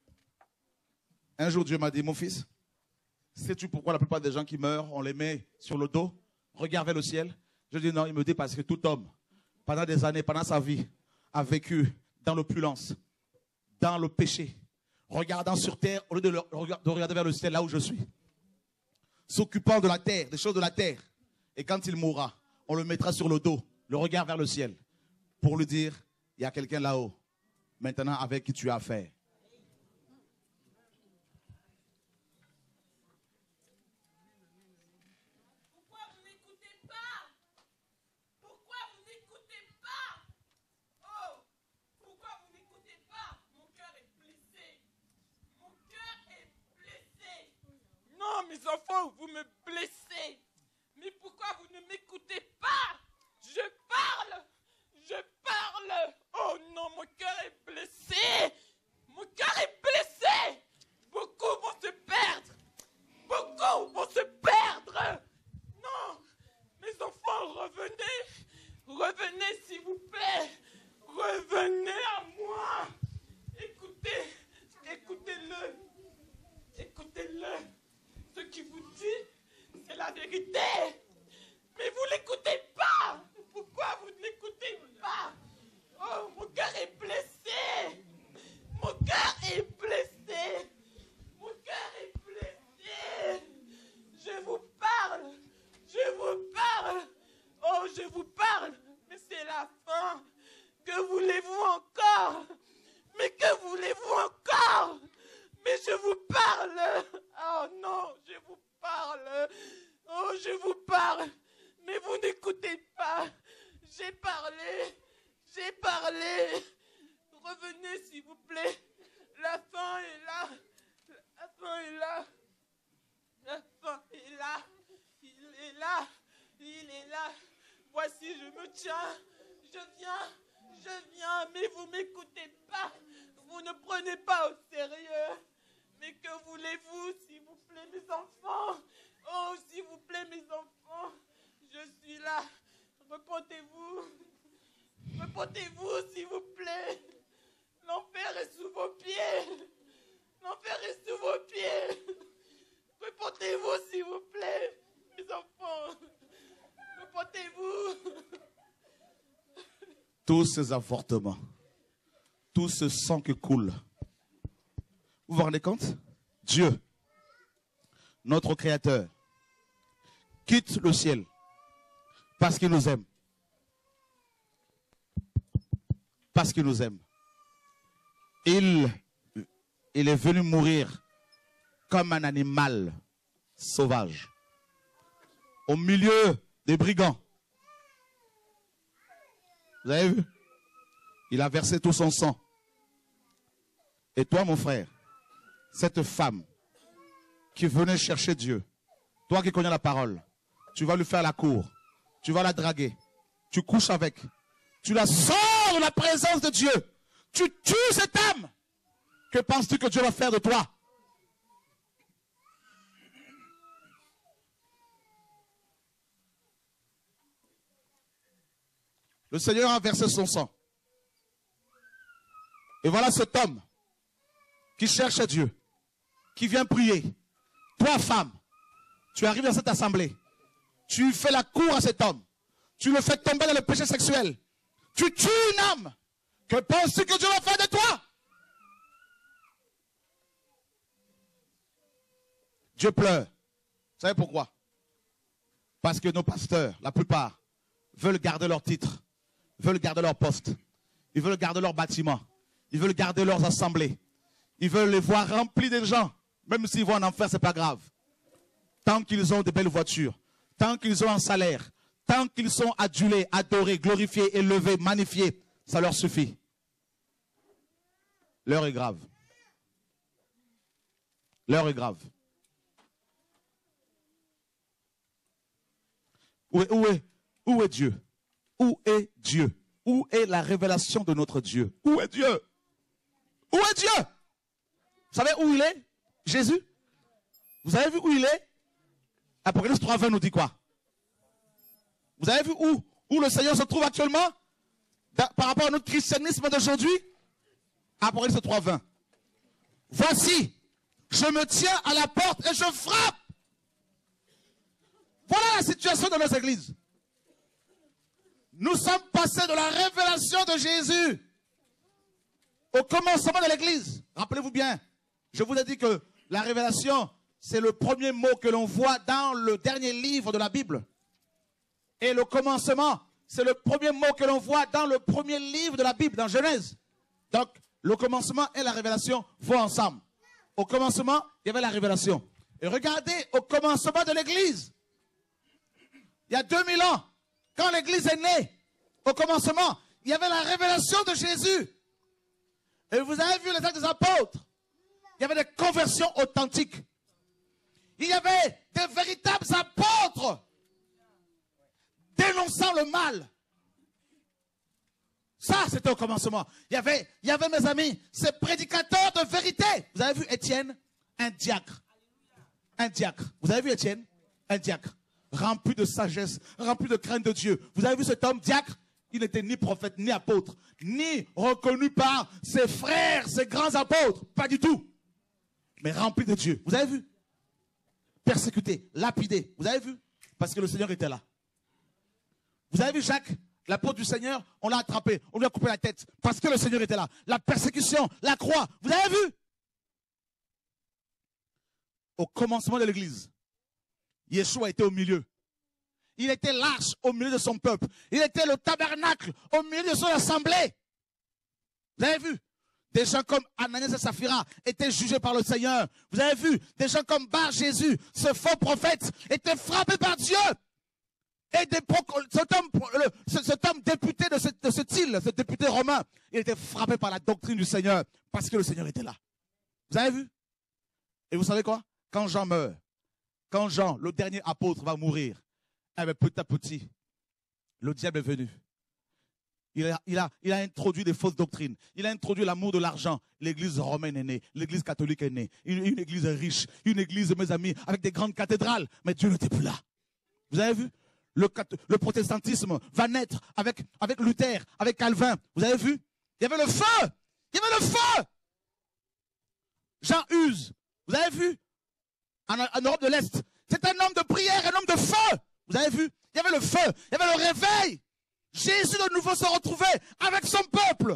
Un jour, Dieu m'a dit, mon fils, sais-tu pourquoi la plupart des gens qui meurent, on les met sur le dos, regarde vers le ciel? Je dis non, il me dit parce que tout homme, pendant des années, pendant sa vie, a vécu dans l'opulence, dans le péché, regardant sur terre au lieu de, le, de regarder vers le ciel là où je suis. S'occupant de la terre, des choses de la terre. Et quand il mourra, on le mettra sur le dos, le regard vers le ciel, pour lui dire, il y a quelqu'un là-haut, maintenant avec qui tu as affaire. Pourquoi vous n'écoutez pas? Pourquoi vous n'écoutez pas? Oh, pourquoi vous n'écoutez pas? Mon cœur est blessé. Mon cœur est blessé. Non, mes enfants, vous me blessez. Mais pourquoi vous ne m'écoutez pas? Je parle. Je parle. Oh non, mon cœur est blessé. Mon cœur est blessé. Beaucoup vont se perdre. Beaucoup vont se perdre. Non, mes enfants, revenez. Revenez, s'il vous plaît. Revenez à moi. Écoutez. Écoutez-le. Écoutez-le. Ce qu'il vous dit, c'est la vérité. Mais vous l'écoutez pas. Pourquoi vous ne l'écoutez pas? Oh, mon cœur est blessé. Mon cœur est blessé. Mon cœur est blessé. Je vous parle. Je vous parle. Oh, je vous parle. Mais c'est la fin. Que voulez-vous encore? Mais que voulez-vous encore? Mais je vous parle. Oh non, je vous parle. Oh, je vous parle. Mais vous n'écoutez pas. J'ai parlé. J'ai parlé. Revenez, s'il vous plaît. La fin est là. La fin est là. La fin est là. Il est là. Il est là. Voici, je me tiens. Je viens. Je viens. Mais vous ne m'écoutez pas. Vous ne prenez pas au sérieux. Mais que voulez-vous, s'il vous plaît, mes enfants? Oh, s'il vous plaît, mes enfants. Je suis là. Repentez-vous. Repentez-vous, s'il vous plaît. L'enfer est sous vos pieds. L'enfer est sous vos pieds. Repentez-vous, s'il vous plaît, mes enfants. Repentez-vous. Tous ces avortements, tout ce sang qui coule, vous vous rendez compte? Dieu, notre Créateur, quitte le ciel parce qu'il nous aime. Parce qu'il nous aime. Il, il est venu mourir comme un animal sauvage au milieu des brigands. Vous avez vu? Il a versé tout son sang. Et toi, mon frère, cette femme qui venait chercher Dieu, toi qui connais la parole, tu vas lui faire la cour, tu vas la draguer, tu couches avec, tu la sors de la présence de Dieu, tu tues cette âme. Que penses-tu que Dieu va faire de toi? Le Seigneur a versé son sang. Et voilà cet homme qui cherche Dieu, qui vient prier. Toi, femme, tu arrives dans cette assemblée. Tu fais la cour à cet homme. Tu le fais tomber dans le péché sexuel. Tu tues une âme. Que penses-tu que Dieu va faire de toi? Dieu pleure. Vous savez pourquoi? Parce que nos pasteurs, la plupart, veulent garder leur titre, veulent garder leur poste, ils veulent garder leur bâtiment, ils veulent garder leurs assemblées, ils veulent les voir remplis de gens, même s'ils vont en enfer, ce n'est pas grave. Tant qu'ils ont de belles voitures, tant qu'ils ont un salaire, tant qu'ils sont adulés, adorés, glorifiés, élevés, magnifiés, ça leur suffit. L'heure est grave. L'heure est grave. Où est, où est, où est Dieu? Où est Dieu? Où est la révélation de notre Dieu? Où est Dieu? Où est Dieu? Vous savez où il est? Jésus? Vous avez vu où il est? Apocalypse trois vingt nous dit quoi? Vous avez vu où, où le Seigneur se trouve actuellement? Par rapport à notre christianisme d'aujourd'hui? Apocalypse trois vingt. Voici, je me tiens à la porte et je frappe. Voilà la situation de nos églises. Nous sommes passés de la révélation de Jésus au commencement de l'église. Rappelez-vous bien, je vous ai dit que la révélation, c'est le premier mot que l'on voit dans le dernier livre de la Bible. Et le commencement, c'est le premier mot que l'on voit dans le premier livre de la Bible, dans Genèse. Donc, le commencement et la révélation vont ensemble. Au commencement, il y avait la révélation. Et regardez, au commencement de l'église, il y a deux mille ans, quand l'église est née, au commencement, il y avait la révélation de Jésus. Et vous avez vu les actes des apôtres. Il y avait des conversions authentiques. Il y avait des véritables apôtres dénonçant le mal. Ça, c'était au commencement. Il y avait, il y avait, mes amis, ces prédicateurs de vérité. Vous avez vu Étienne? Un diacre. Un diacre. Vous avez vu Étienne? Un diacre. Rempli de sagesse, rempli de crainte de Dieu. Vous avez vu cet homme diacre? Il n'était ni prophète, ni apôtre, ni reconnu par ses frères, ses grands apôtres. Pas du tout. Mais rempli de Dieu. Vous avez vu? Persécuté, lapidé. Vous avez vu? Parce que le Seigneur était là. Vous avez vu Jacques, l'apôtre du Seigneur? On l'a attrapé, on lui a coupé la tête. Parce que le Seigneur était là. La persécution, la croix. Vous avez vu? Au commencement de l'église, Yeshua était au milieu. Il était l'arche au milieu de son peuple. Il était le tabernacle au milieu de son assemblée. Vous avez vu? Des gens comme Ananias et Saphira étaient jugés par le Seigneur. Vous avez vu? Des gens comme Bar Jésus, ce faux prophète, étaient frappés par Dieu. Et des, cet, homme, cet homme député de, cette, de cette île, ce député romain, il était frappé par la doctrine du Seigneur parce que le Seigneur était là. Vous avez vu? Et vous savez quoi? Quand Jean meurt, quand Jean, le dernier apôtre, va mourir, eh bien, petit à petit, le diable est venu. Il a, il, a, il a introduit des fausses doctrines. Il a introduit l'amour de l'argent. L'église romaine est née. L'église catholique est née. Une, une église riche. Une église, mes amis, avec des grandes cathédrales. Mais Dieu n'était plus là. Vous avez vu? Le, le protestantisme va naître avec, avec Luther, avec Calvin. Vous avez vu? Il y avait le feu. Il y avait le feu. Jean Hus. Vous avez vu? En, en Europe de l'Est. C'est un homme de prière, un homme de feu. Vous avez vu? Il y avait le feu. Il y avait le réveil. Jésus de nouveau se retrouvait avec son peuple.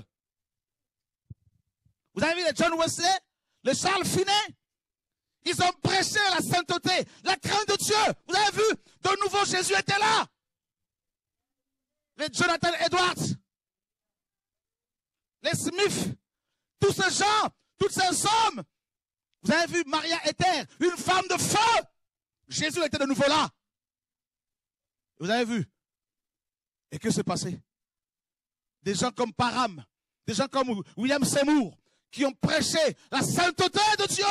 Vous avez vu les John Wesley, les Charles Finet? Ils ont prêché la sainteté, la crainte de Dieu. Vous avez vu? De nouveau, Jésus était là. Les Jonathan Edwards, les Smith, tous ces gens, tous ces hommes. Vous avez vu Maria Ether, une femme de feu. Jésus était de nouveau là. Vous avez vu? Et que s'est passé? Des gens comme Parham, des gens comme William Seymour, qui ont prêché la sainteté de Dieu.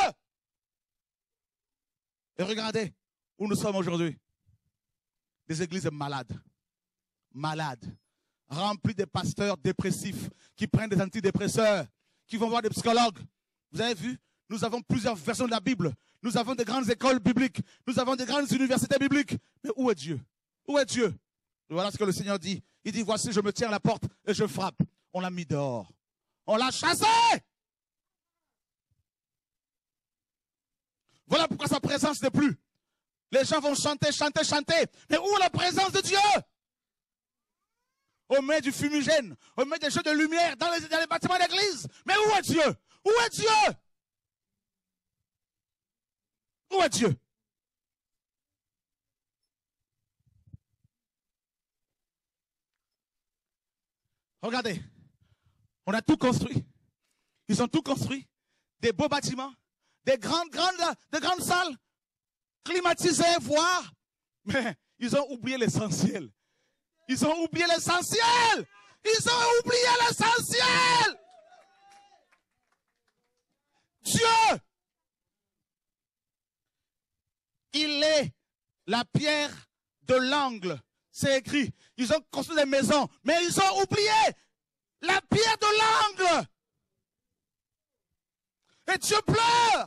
Et regardez où nous sommes aujourd'hui. Des églises malades, malades, remplies de pasteurs dépressifs, qui prennent des antidépresseurs, qui vont voir des psychologues. Vous avez vu? Nous avons plusieurs versions de la Bible. Nous avons des grandes écoles bibliques. Nous avons des grandes universités bibliques. Mais où est Dieu? Où est Dieu? Et voilà ce que le Seigneur dit. Il dit, voici, je me tiens à la porte et je frappe. On l'a mis dehors. On l'a chassé. Voilà pourquoi sa présence n'est plus. Les gens vont chanter, chanter, chanter. Mais où est la présence de Dieu? on met du fumigène, on met des jeux de lumière dans les, dans les bâtiments d'église. Mais où est Dieu? Où est Dieu? Où est Dieu? Regardez, on a tout construit. Ils ont tout construit. Des beaux bâtiments, des grandes, grandes, des grandes salles, climatisées, voire. Mais ils ont oublié l'essentiel. Ils ont oublié l'essentiel. Ils ont oublié l'essentiel. Dieu, il est la pierre de l'angle. C'est écrit. Ils ont construit des maisons, mais ils ont oublié la pierre de l'angle. Et Dieu pleure.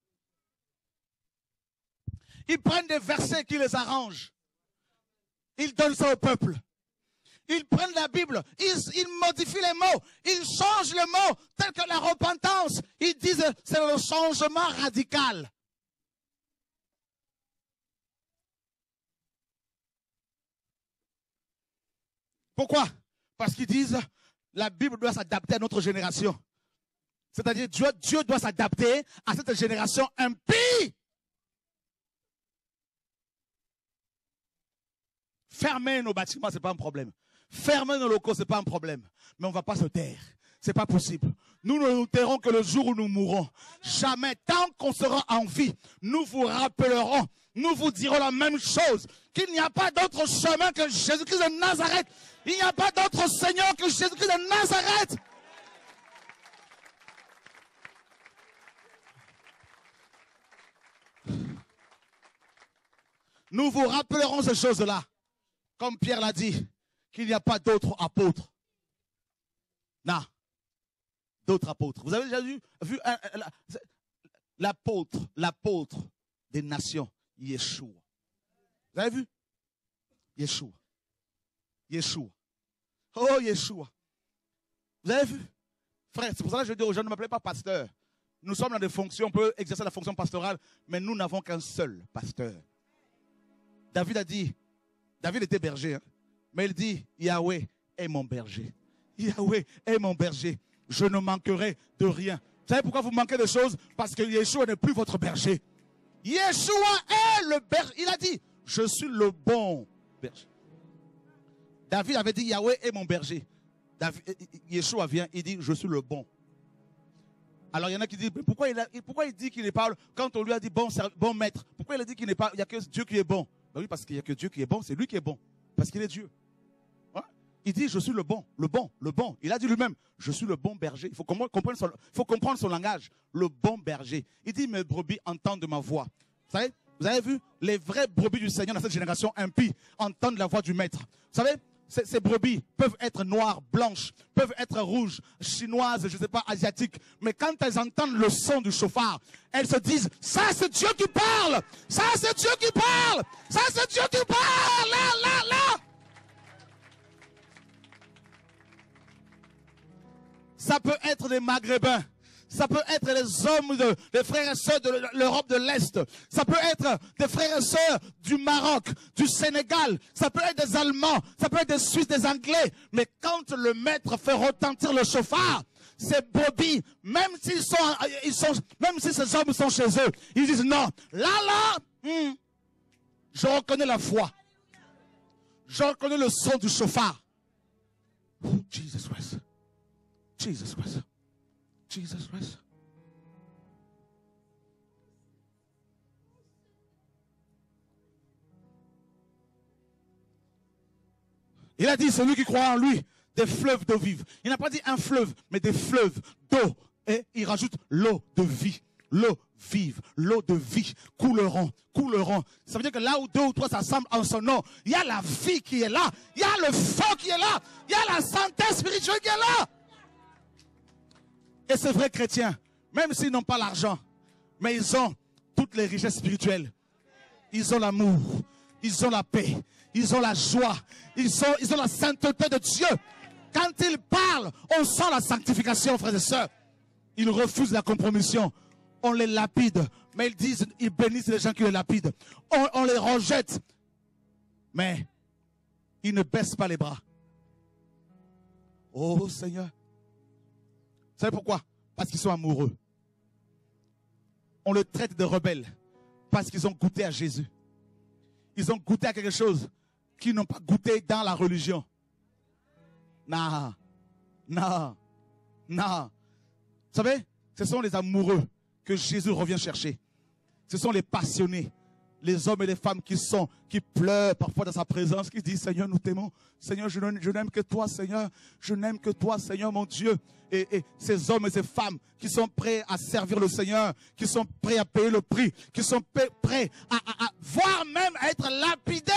Ils prennent des versets qui les arrangent. Ils donnent ça au peuple. Ils prennent la Bible, ils, ils modifient les mots, ils changent les mots, tel que la repentance. Ils disent c'est le changement radical. Pourquoi? Parce qu'ils disent la Bible doit s'adapter à notre génération. C'est-à-dire Dieu, Dieu doit s'adapter à cette génération impie. Fermer nos bâtiments, ce n'est pas un problème. Fermer nos locaux, ce n'est pas un problème. Mais on ne va pas se taire. Ce n'est pas possible. Nous ne nous tairons que le jour où nous mourrons. Jamais, tant qu'on sera en vie, nous vous rappellerons, nous vous dirons la même chose, qu'il n'y a pas d'autre chemin que Jésus-Christ de Nazareth. Il n'y a pas d'autre Seigneur que Jésus-Christ de Nazareth. Nous vous rappellerons ces choses-là. Comme Pierre l'a dit, qu'il n'y a pas d'autres apôtres. Non. D'autres apôtres. Vous avez déjà vu, vu l'apôtre, l'apôtre des nations, Yeshua. Vous avez vu? Yeshua. Yeshua. Oh, Yeshua. Vous avez vu? Frère, c'est pour ça que je dis aux gens, ne m'appelez pas pasteur. Nous sommes dans des fonctions, on peut exercer la fonction pastorale, mais nous n'avons qu'un seul pasteur. David a dit, David était berger, hein, mais il dit, Yahweh est mon berger. Yahweh est mon berger. Je ne manquerai de rien. Vous savez pourquoi vous manquez de choses? Parce que Yeshua n'est plus votre berger. Yeshua est le berger. Il a dit, je suis le bon berger. David avait dit, Yahweh est mon berger. David, Yeshua vient, il dit, je suis le bon. Alors il y en a qui disent, mais pourquoi il, a, pourquoi il dit qu'il n'est pas, quand on lui a dit bon, bon maître, pourquoi il a dit qu'il n'est pas, il n'y a que Dieu qui est bon? Ben oui, parce qu'il n'y a que Dieu qui est bon, c'est lui qui est bon, parce qu'il est Dieu. Ouais? Il dit, je suis le bon, le bon, le bon. Il a dit lui-même, je suis le bon berger. Il faut comprendre son, faut comprendre son langage, le bon berger. Il dit, mes brebis entendent ma voix. Vous savez, vous avez vu, les vraies brebis du Seigneur dans cette génération impie entendent la voix du maître. Vous savez, Ces, ces brebis peuvent être noires, blanches, peuvent être rouges, chinoises, je ne sais pas, asiatiques. Mais quand elles entendent le son du chauffard, elles se disent, ça c'est Dieu qui parle, ça c'est Dieu qui parle, ça c'est Dieu qui parle, là, là, là. Ça peut être des Maghrébins. Ça peut être les hommes, de, les frères et sœurs de l'Europe de l'Est. Ça peut être des frères et sœurs du Maroc, du Sénégal. Ça peut être des Allemands, ça peut être des Suisses, des Anglais. Mais quand le maître fait retentir le chauffard, ces brebis, même s'ils sont, ils sont, même si ces hommes sont chez eux, ils disent non. Là, là, hmm, je reconnais la foi. Je reconnais le son du chauffard. Oh, Jesus Christ. Jesus Christ. Jesus Christ. Il a dit, celui qui croit en lui, des fleuves d'eau vive. Il n'a pas dit un fleuve, mais des fleuves d'eau. Et il rajoute l'eau de vie. L'eau vive, l'eau de vie couleront, couleront. Ça veut dire que là où deux ou trois s'assemblent en son nom, il y a la vie qui est là. Il y a le feu qui est là. Il y a la santé spirituelle qui est là. Et ces vrais chrétiens, même s'ils n'ont pas l'argent, mais ils ont toutes les richesses spirituelles. Ils ont l'amour, ils ont la paix, ils ont la joie, ils ont, ils ont la sainteté de Dieu. Quand ils parlent, on sent la sanctification, frères et sœurs. Ils refusent la compromission. On les lapide, mais ils disent, ils bénissent les gens qui les lapident. On, on les rejette, mais ils ne baissent pas les bras. Oh Seigneur. Vous savez pourquoi? Parce qu'ils sont amoureux. On le traite de rebelle parce qu'ils ont goûté à Jésus. Ils ont goûté à quelque chose qu'ils n'ont pas goûté dans la religion. Non, non, non. Vous savez, ce sont les amoureux que Jésus revient chercher. Ce sont les passionnés, les hommes et les femmes qui sont, qui pleurent parfois dans sa présence, qui disent, Seigneur, nous t'aimons. Seigneur, je n'aime que toi, Seigneur. Je n'aime que toi, Seigneur, mon Dieu. Et, et ces hommes et ces femmes qui sont prêts à servir le Seigneur, qui sont prêts à payer le prix, qui sont prêts à, à, à voire même à être lapidés.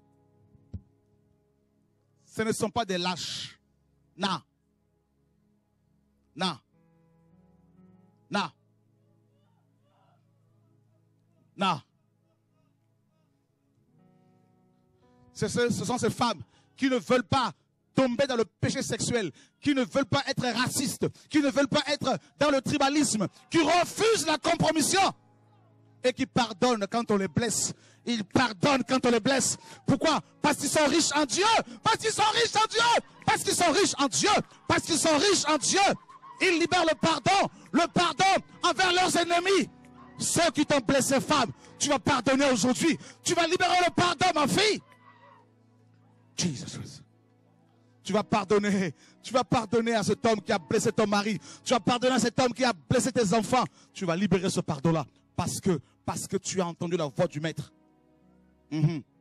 Ce ne sont pas des lâches. Non. Non. Non. Non. Ce, ce sont ces femmes qui ne veulent pas tomber dans le péché sexuel, qui ne veulent pas être racistes, qui ne veulent pas être dans le tribalisme, qui refusent la compromission et qui pardonnent quand on les blesse. Ils pardonnent quand on les blesse. Pourquoi? Parce qu'ils sont riches en Dieu. Parce qu'ils sont riches en Dieu. Parce qu'ils sont riches en Dieu. Parce qu'ils sont riches en Dieu. Ils libèrent le pardon. Le pardon envers leurs ennemis. Ceux qui t'ont blessé, femme, tu vas pardonner aujourd'hui. Tu vas libérer le pardon, ma fille. Jesus. Tu vas pardonner. Tu vas pardonner à cet homme qui a blessé ton mari. Tu vas pardonner à cet homme qui a blessé tes enfants. Tu vas libérer ce pardon-là. Parce que, parce que tu as entendu la voix du maître. Mm-hmm. Vous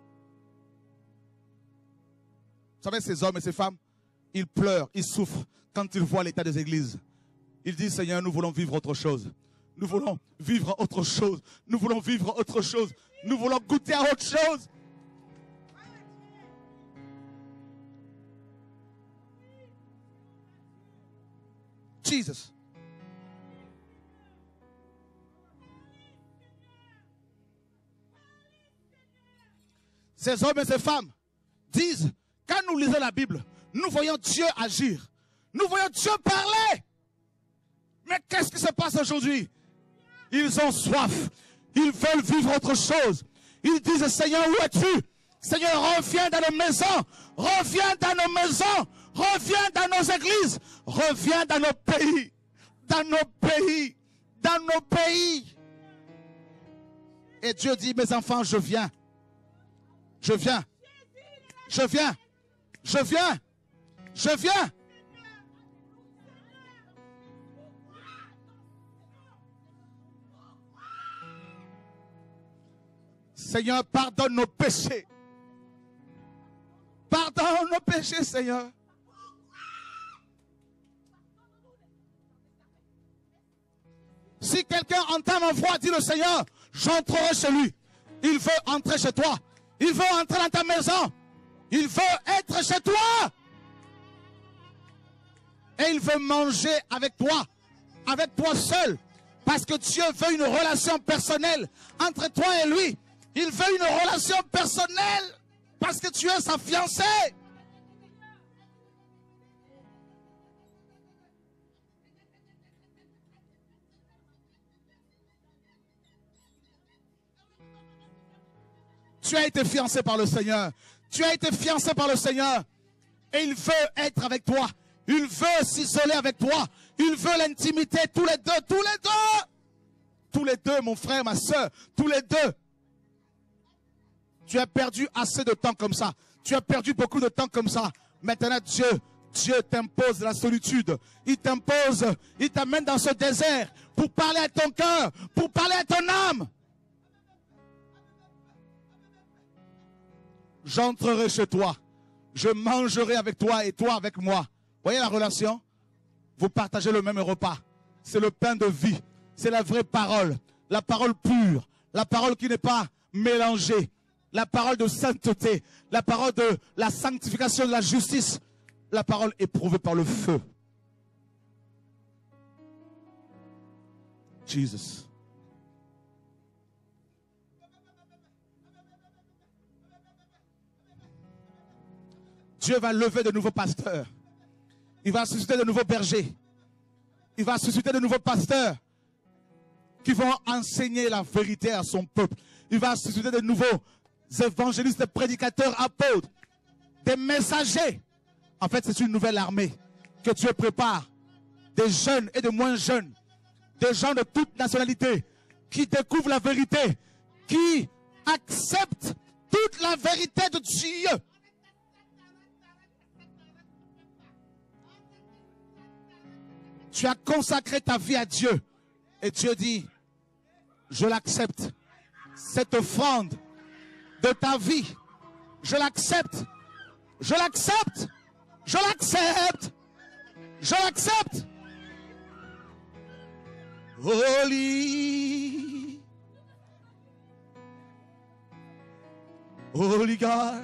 savez, ces hommes et ces femmes, ils pleurent, ils souffrent quand ils voient l'état des églises. Ils disent, Seigneur, nous voulons vivre autre chose. Nous voulons vivre autre chose. Nous voulons vivre autre chose. Nous voulons goûter à autre chose. Jesus. Ces hommes et ces femmes disent, quand nous lisons la Bible, nous voyons Dieu agir. Nous voyons Dieu parler. Mais qu'est-ce qui se passe aujourd'hui? Ils ont soif. Ils veulent vivre autre chose. Ils disent, Seigneur, où es-tu? Seigneur, reviens dans nos maisons. Reviens dans nos maisons. Reviens dans nos églises. Reviens dans nos pays. Dans nos pays. Dans nos pays. Et Dieu dit, mes enfants, je viens. Je viens. Je viens. Je viens. Je viens. Seigneur, pardonne nos péchés. Pardonne nos péchés, Seigneur. Si quelqu'un entend ma voix, dit le Seigneur, j'entrerai chez lui. Il veut entrer chez toi. Il veut entrer dans ta maison. Il veut être chez toi. Et il veut manger avec toi. Avec toi seul. Parce que Dieu veut une relation personnelle entre toi et lui. Il veut une relation personnelle parce que tu es sa fiancée. Tu as été fiancé par le Seigneur. Tu as été fiancé par le Seigneur. Et il veut être avec toi. Il veut s'isoler avec toi. Il veut l'intimité, tous les deux, tous les deux. Tous les deux, mon frère, ma soeur, tous les deux. Tu as perdu assez de temps comme ça. Tu as perdu beaucoup de temps comme ça. Maintenant, Dieu, Dieu t'impose la solitude. Il t'impose, il t'amène dans ce désert pour parler à ton cœur, pour parler à ton âme. J'entrerai chez toi. Je mangerai avec toi et toi avec moi. Voyez la relation? Vous partagez le même repas. C'est le pain de vie. C'est la vraie parole. La parole pure. La parole qui n'est pas mélangée. La parole de sainteté. La parole de la sanctification de la justice. La parole éprouvée par le feu. Jesus. Dieu va lever de nouveaux pasteurs. Il va susciter de nouveaux bergers. Il va susciter de nouveaux pasteurs qui vont enseigner la vérité à son peuple. Il va susciter de nouveaux évangélistes, prédicateurs, apôtres, des messagers En fait, c'est une nouvelle armée que Dieu prépare. Des jeunes et de moins jeunes. Des gens de toute nationalité qui découvrent la vérité. Qui acceptent toute la vérité de Dieu. Tu as consacré ta vie à Dieu. Et Dieu dit, je l'accepte. Cette offrande de ta vie, je l'accepte. Je l'accepte. Je l'accepte. Je l'accepte. Holy. Holy God.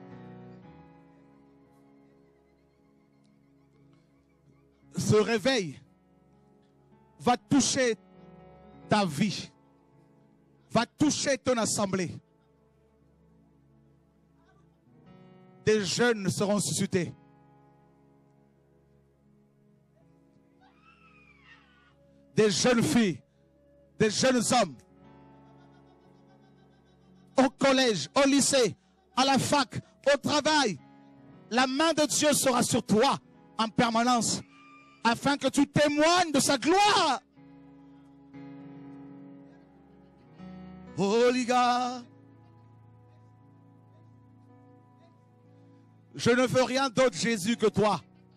Ce réveil va toucher ta vie, va toucher ton assemblée. Des jeunes seront suscités. Des jeunes filles, des jeunes hommes, au collège, au lycée, à la fac, au travail. La main de Dieu sera sur toi en permanence, afin que tu témoignes de sa gloire. Holy God. Je ne veux rien d'autre, Jésus, que toi.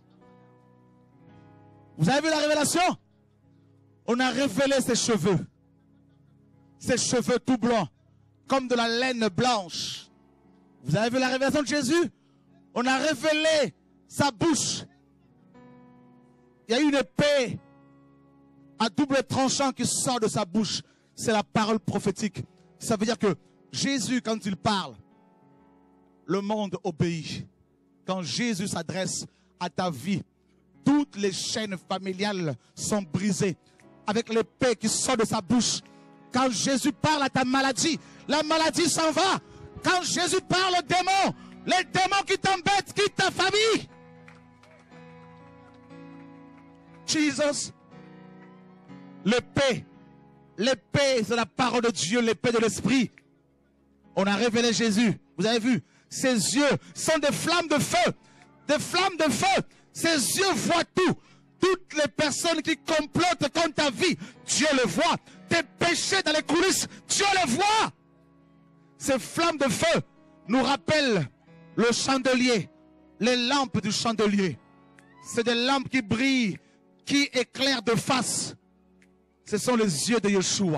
Vous avez vu la révélation? On a révélé ses cheveux. Ses cheveux tout blancs, comme de la laine blanche. Vous avez vu la révélation de Jésus? On a révélé sa bouche. Il y a une épée à double tranchant qui sort de sa bouche. C'est la parole prophétique. Ça veut dire que Jésus, quand il parle, le monde obéit. Quand Jésus s'adresse à ta vie, toutes les chaînes familiales sont brisées. Avec l'épée qui sort de sa bouche. Quand Jésus parle à ta maladie, la maladie s'en va. Quand Jésus parle aux démons, les démons qui t'embêtent quittent ta famille. Jesus. L'épée. L'épée, c'est la parole de Dieu, l'épée de l'esprit. On a révélé Jésus. Vous avez vu? Ses yeux sont des flammes de feu. Des flammes de feu. Ses yeux voient tout. Toutes les personnes qui complotent contre ta vie, Dieu le voit. Tes péchés dans les coulisses, Dieu le voit. Ces flammes de feu nous rappellent le chandelier, les lampes du chandelier. C'est des lampes qui brillent, qui éclairent de face. Ce sont les yeux de Yeshua.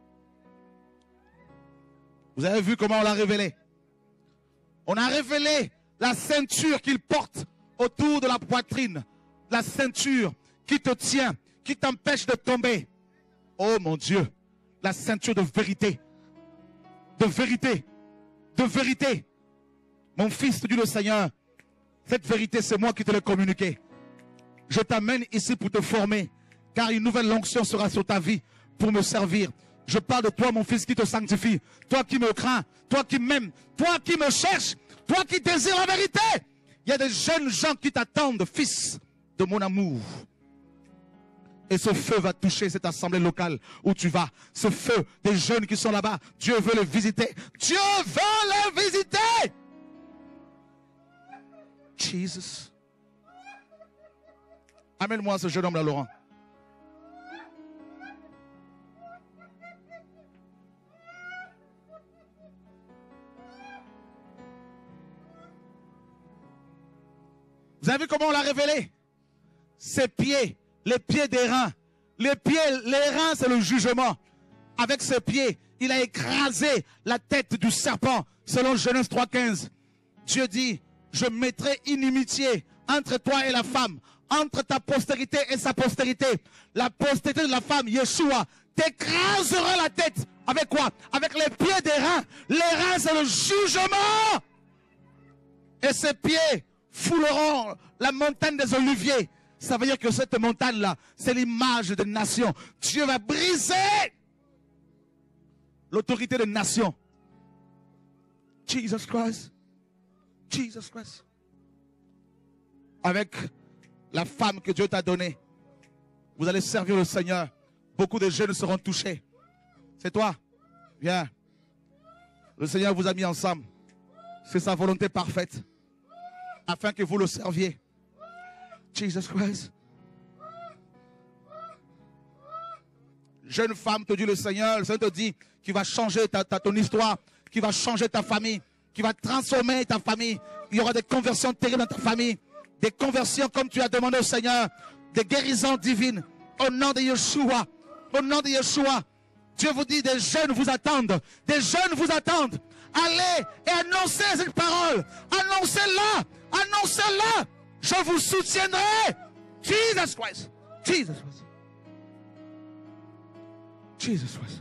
Vous avez vu comment on l'a révélé? On a révélé la ceinture qu'il porte autour de la poitrine. La ceinture qui te tient, qui t'empêche de tomber. Oh mon Dieu, la ceinture de vérité. De vérité. De vérité. Mon fils, te dit le Seigneur, cette vérité, c'est moi qui te l'ai communiquée. Je t'amène ici pour te former, car une nouvelle onction sera sur ta vie pour me servir. Je parle de toi, mon fils, qui te sanctifie. Toi qui me crains, toi qui m'aimes, toi qui me cherches, toi qui désires la vérité. Il y a des jeunes gens qui t'attendent, fils de mon amour. Et ce feu va toucher cette assemblée locale où tu vas. Ce feu des jeunes qui sont là-bas, Dieu veut les visiter. Dieu veut les visiter. Jesus. Amène-moi ce jeune homme là, Laurent. Vous avez vu comment on l'a révélé? Ses pieds, les pieds des reins. Les pieds, les reins, c'est le jugement. Avec ses pieds, il a écrasé la tête du serpent, selon Genèse trois quinze. Dieu dit, je mettrai inimitié entre toi et la femme, entre ta postérité et sa postérité. La postérité de la femme, Yeshua, t'écrasera la tête. Avec quoi? Avec les pieds des reins. Les reins, c'est le jugement. Et ses pieds fouleront la montagne des Oliviers. Ça veut dire que cette montagne-là, c'est l'image de nation. Dieu va briser l'autorité de nation. Jesus Christ. Jesus Christ. Avec la femme que Dieu t'a donnée, vous allez servir le Seigneur. Beaucoup de jeunes seront touchés. C'est toi. Viens. Le Seigneur vous a mis ensemble. C'est sa volonté parfaite. Afin que vous le serviez. Jesus Christ. Jeune femme, te dit le Seigneur, le Seigneur te dit qu'il va changer ta, ta, ton histoire, qu'il va changer ta famille, qu'il va transformer ta famille. Il y aura des conversions terribles dans ta famille, des conversions comme tu as demandé au Seigneur, des guérisons divines. Au nom de Yeshua, au nom de Yeshua, Dieu vous dit, des jeunes vous attendent, des jeunes vous attendent. Allez et annoncez cette parole, annoncez-la, annoncez-la. Je vous soutiendrai. Jesus Christ, Jesus Christ. Jesus Christ.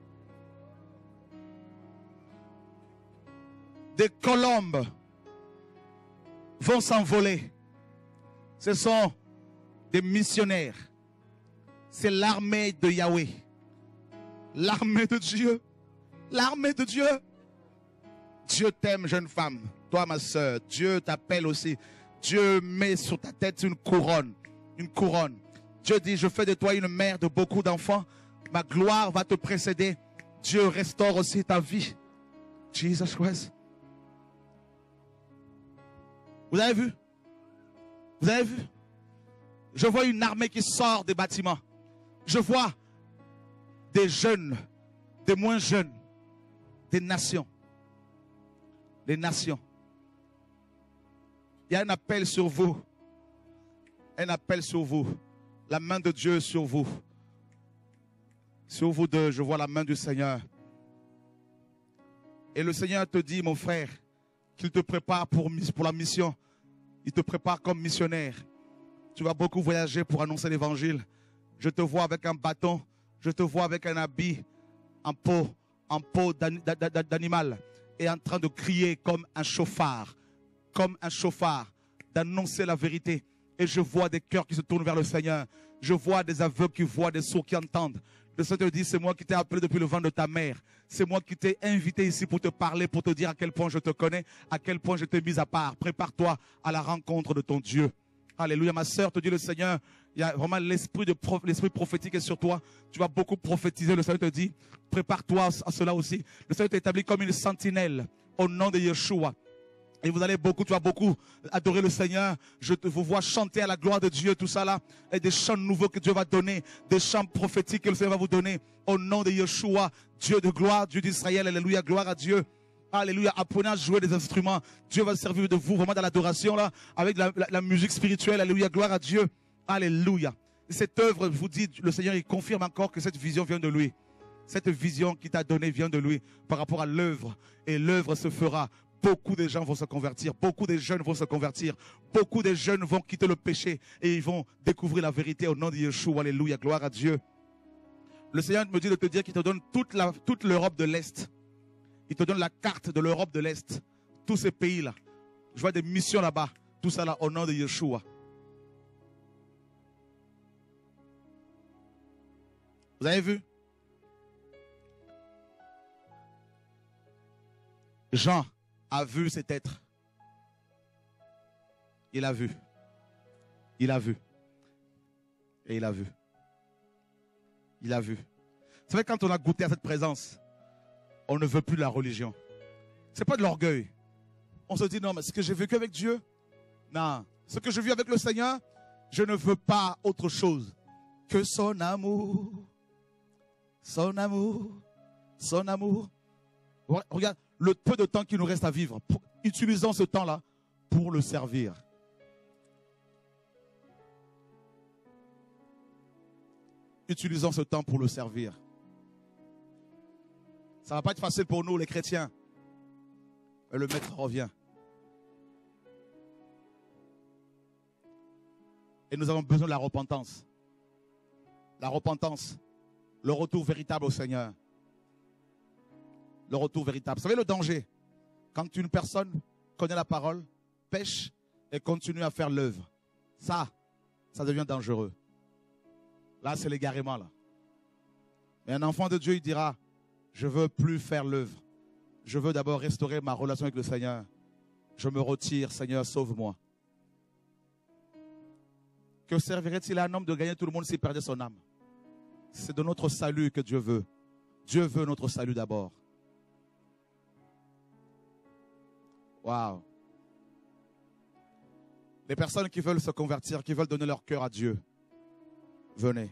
Des colombes vont s'envoler. Ce sont des missionnaires. C'est l'armée de Yahweh. L'armée de Dieu. L'armée de Dieu. Dieu t'aime, jeune femme. Toi, ma soeur, Dieu t'appelle aussi. Dieu met sur ta tête une couronne. Une couronne. Dieu dit, je fais de toi une mère de beaucoup d'enfants. Ma gloire va te précéder. Dieu restaure aussi ta vie. Jesus Christ. Vous avez vu? Vous avez vu? Je vois une armée qui sort des bâtiments. Je vois des jeunes, des moins jeunes, des nations. Des nations. Il y a un appel sur vous. Un appel sur vous. La main de Dieu sur vous. Sur vous deux, je vois la main du Seigneur. Et le Seigneur te dit, mon frère, qu'il te prépare pour, pour la mission. Il te prépare comme missionnaire. Tu vas beaucoup voyager pour annoncer l'évangile. Je te vois avec un bâton. Je te vois avec un habit en peau, en peau d'animal. Et en train de crier comme un chauffard. Comme un chauffard. D'annoncer la vérité. Et je vois des cœurs qui se tournent vers le Seigneur. Je vois des aveugles qui voient, des sourds qui entendent. Le Seigneur te dit, c'est moi qui t'ai appelé depuis le ventre de ta mère. C'est moi qui t'ai invité ici pour te parler, pour te dire à quel point je te connais, à quel point je t'ai mis à part. Prépare-toi à la rencontre de ton Dieu. Alléluia, ma sœur, te dit le Seigneur, il y a vraiment l'esprit de prof, l'esprit prophétique est sur toi. Tu vas beaucoup prophétiser. Le Seigneur te dit, prépare-toi à cela aussi. Le Seigneur t'établit comme une sentinelle au nom de Yeshua. Et vous allez beaucoup, tu vas beaucoup adorer le Seigneur. Je te vous vois chanter à la gloire de Dieu, tout ça là. Et des chants nouveaux que Dieu va donner. Des chants prophétiques que le Seigneur va vous donner. Au nom de Yeshua, Dieu de gloire, Dieu d'Israël. Alléluia, gloire à Dieu. Alléluia, apprenez à jouer des instruments. Dieu va servir de vous vraiment dans l'adoration là. Avec la, la, la musique spirituelle. Alléluia, gloire à Dieu. Alléluia. Et cette œuvre, je vous dis, le Seigneur, il confirme encore que cette vision vient de lui. Cette vision qu'il t'a donnée vient de lui par rapport à l'œuvre. Et l'œuvre se fera. Beaucoup de gens vont se convertir, beaucoup de jeunes vont se convertir, beaucoup de jeunes vont quitter le péché et ils vont découvrir la vérité au nom de Yeshua. Alléluia, gloire à Dieu. Le Seigneur me dit de te dire qu'il te donne toute la, toute l'Europe de l'Est. Il te donne la carte de l'Europe de l'Est. Tous ces pays-là. Je vois des missions là-bas. Tout ça là au nom de Yeshua. Vous avez vu? Jean a vu cet être. Il a vu. Il a vu. Et il a vu. Il a vu. Vous savez, quand on a goûté à cette présence, on ne veut plus de la religion. Ce n'est pas de l'orgueil. On se dit, non, mais ce que j'ai vécu avec Dieu, non. Ce que je vis avec le Seigneur, je ne veux pas autre chose que son amour. Son amour. Son amour. Regarde. Le peu de temps qui nous reste à vivre, utilisons ce temps-là pour le servir. Utilisons ce temps pour le servir. Ça ne va pas être facile pour nous, les chrétiens. Mais le Maître revient. Et nous avons besoin de la repentance. La repentance. Le retour véritable au Seigneur. Le retour véritable. Vous savez le danger? Quand une personne connaît la parole, pêche et continue à faire l'œuvre. Ça, ça devient dangereux. Là, c'est l'égarement là. Mais un enfant de Dieu, il dira, je ne veux plus faire l'œuvre. Je veux d'abord restaurer ma relation avec le Seigneur. Je me retire, Seigneur, sauve-moi. Que servirait-il à un homme de gagner tout le monde s'il perdait son âme? C'est de notre salut que Dieu veut. Dieu veut notre salut d'abord. Waouh. Les personnes qui veulent se convertir, qui veulent donner leur cœur à Dieu, venez.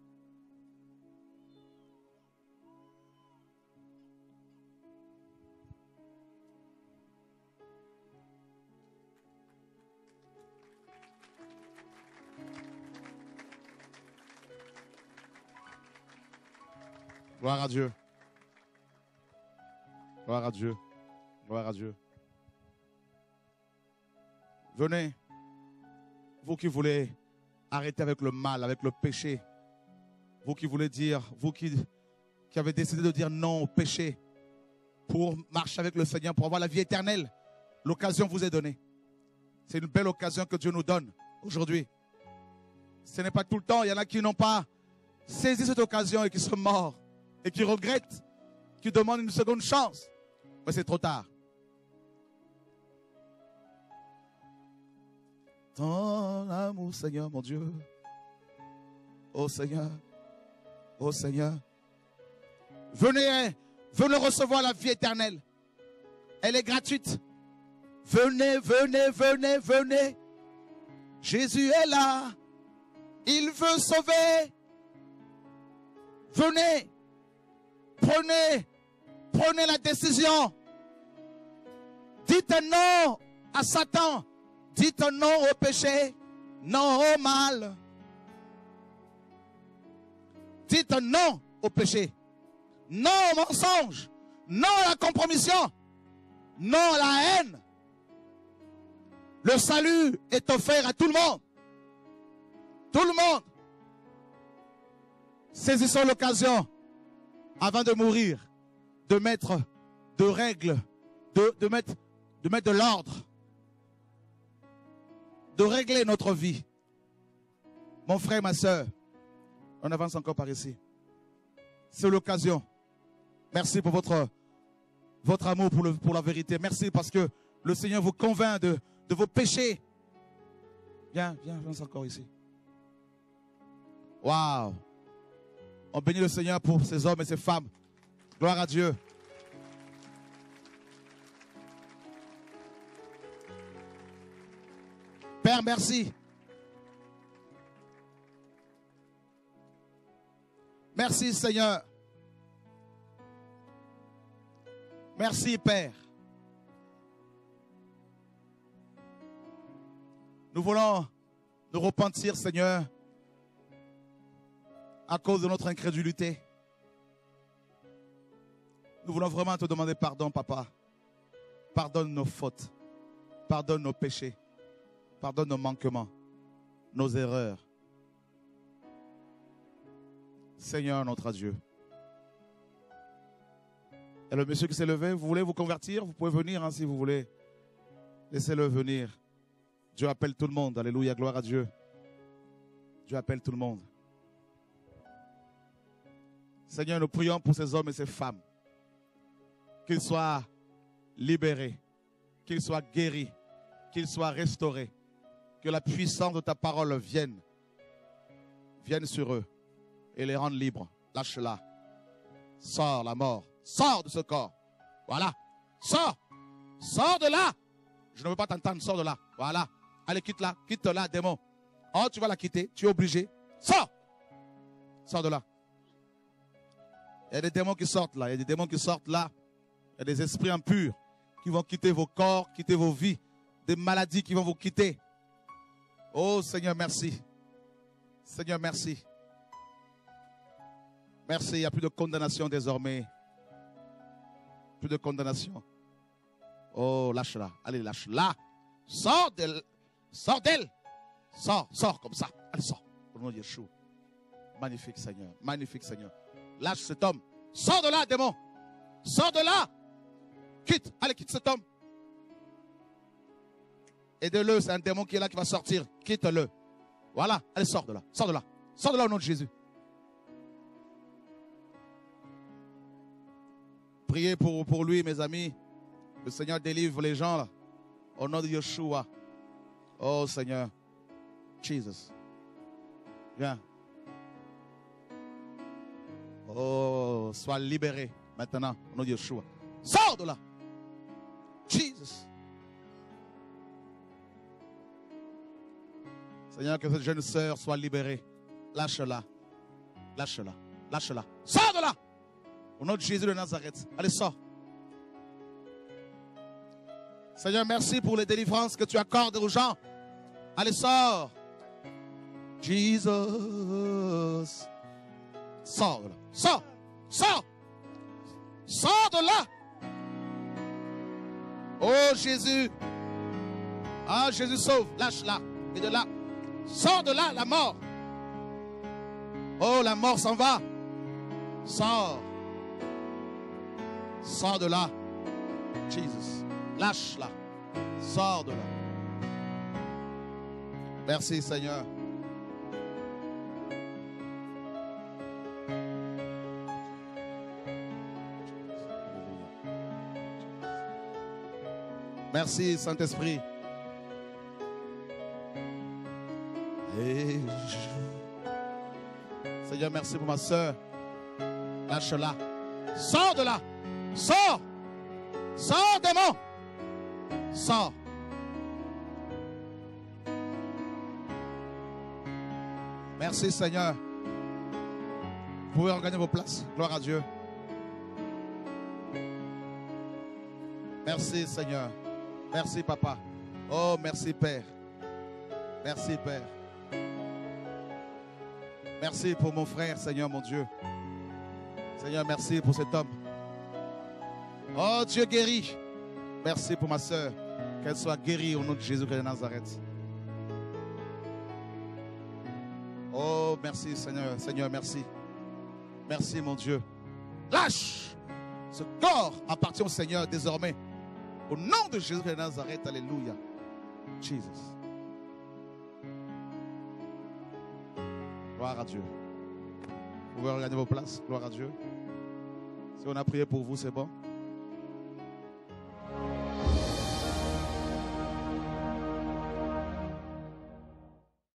Gloire à Dieu. Gloire à Dieu. Gloire à Dieu. Venez. Vous qui voulez arrêter avec le mal, avec le péché. Vous qui voulez dire, vous qui, qui avez décidé de dire non au péché pour marcher avec le Seigneur, pour avoir la vie éternelle. L'occasion vous est donnée. C'est une belle occasion que Dieu nous donne aujourd'hui. Ce n'est pas tout le temps. Il y en a qui n'ont pas saisi cette occasion et qui sont morts. Et qui regrettent, qui demandent une seconde chance. Mais c'est trop tard. Ton amour, Seigneur, mon Dieu. Oh Seigneur. Oh Seigneur. Venez, venez recevoir la vie éternelle. Elle est gratuite. Venez, venez, venez, venez. Jésus est là. Il veut sauver. Venez. Prenez, prenez la décision. Dites non à Satan. Dites non au péché, non au mal. Dites non au péché, non au mensonge, non à la compromission, non à la haine. Le salut est offert à tout le monde. Tout le monde. Saisissons l'occasion. Avant de mourir, de mettre de règles, de, de mettre de, mettre de l'ordre, de régler notre vie. Mon frère, ma soeur, on avance encore par ici. C'est l'occasion. Merci pour votre, votre amour pour, le, pour la vérité. Merci parce que le Seigneur vous convainc de, de vos péchés. Viens, viens, avance encore ici. Waouh! On bénit le Seigneur pour ces hommes et ces femmes. Gloire à Dieu. Père, merci. Merci Seigneur. Merci Père. Nous voulons nous repentir Seigneur à cause de notre incrédulité. Nous voulons vraiment te demander pardon, Papa. Pardonne nos fautes. Pardonne nos péchés. Pardonne nos manquements. Nos erreurs. Seigneur, notre Dieu. Et le monsieur qui s'est levé, vous voulez vous convertir? Vous pouvez venir hein, si vous voulez. Laissez-le venir. Dieu appelle tout le monde. Alléluia, gloire à Dieu. Dieu appelle tout le monde. Seigneur, nous prions pour ces hommes et ces femmes. Qu'ils soient libérés, qu'ils soient guéris, qu'ils soient restaurés. Que la puissance de ta parole vienne, vienne sur eux et les rende libres. Lâche-la. Sors la mort. Sors de ce corps. Voilà. Sors. Sors de là. Je ne veux pas t'entendre. Sors de là. Voilà. Allez, quitte-la. Quitte-la, démon. Oh, tu vas la quitter. Tu es obligé. Sors. Sors de là. Il y a des démons qui sortent là. Il y a des démons qui sortent là. Il y a des esprits impurs qui vont quitter vos corps, quitter vos vies. Des maladies qui vont vous quitter. Oh Seigneur, merci. Seigneur, merci. Merci, il n'y a plus de condamnation désormais. Plus de condamnation. Oh, lâche-la. Allez, lâche-la. Sors d'elle. Sors d'elle. Sors, sors comme ça. Allez, sors. Au nom de Yeshua. Magnifique Seigneur. Magnifique Seigneur. Lâche cet homme. Sors de là, démon. Sors de là. Quitte. Allez, quitte cet homme. Aidez-le, c'est un démon qui est là qui va sortir. Quitte-le. Voilà. Allez, sors de là. Sors de là. Sors de là au nom de Jésus. Priez pour, pour lui, mes amis. Le Seigneur délivre les gens là. Au nom de Yeshua. Oh Seigneur. Jesus. Viens. Oh, sois libéré maintenant au nom de Yeshua. Sors de là. Jesus. Seigneur, que cette jeune sœur soit libérée. Lâche-la. Lâche-la. Lâche-la. Sors de là. Au nom de Jésus de Nazareth. Allez, sors. Seigneur, merci pour les délivrances que tu accordes aux gens. Allez, sors. Jesus. Sors de là. Sors. Sors. Sors de là. Oh Jésus. Ah, Jésus sauve. Lâche-la. Et de là. Sors de là, la mort. Oh, la mort s'en va. Sors. Sors de là. Jesus. Lâche-la. Sors de là. Merci Seigneur. Merci Saint-Esprit. Et je... Seigneur, merci pour ma soeur. Lâche-la. Sors de là. Sors. Sors, démon. Sors. Merci Seigneur. Vous pouvez regagner vos places. Gloire à Dieu. Merci Seigneur. Merci Papa. Oh, merci Père. Merci Père. Merci pour mon frère, Seigneur mon Dieu. Seigneur, merci pour cet homme. Oh, Dieu guérit. Merci pour ma soeur. Qu'elle soit guérie au nom de Jésus-Christ de Nazareth. Oh, merci Seigneur. Seigneur, merci. Merci mon Dieu. Lâche. Ce corps appartient au Seigneur désormais. Au nom de Jésus-Christ de Nazareth. Alléluia. Jesus. Gloire à Dieu. Vous pouvez regagner vos places. Gloire à Dieu. Si on a prié pour vous, c'est bon.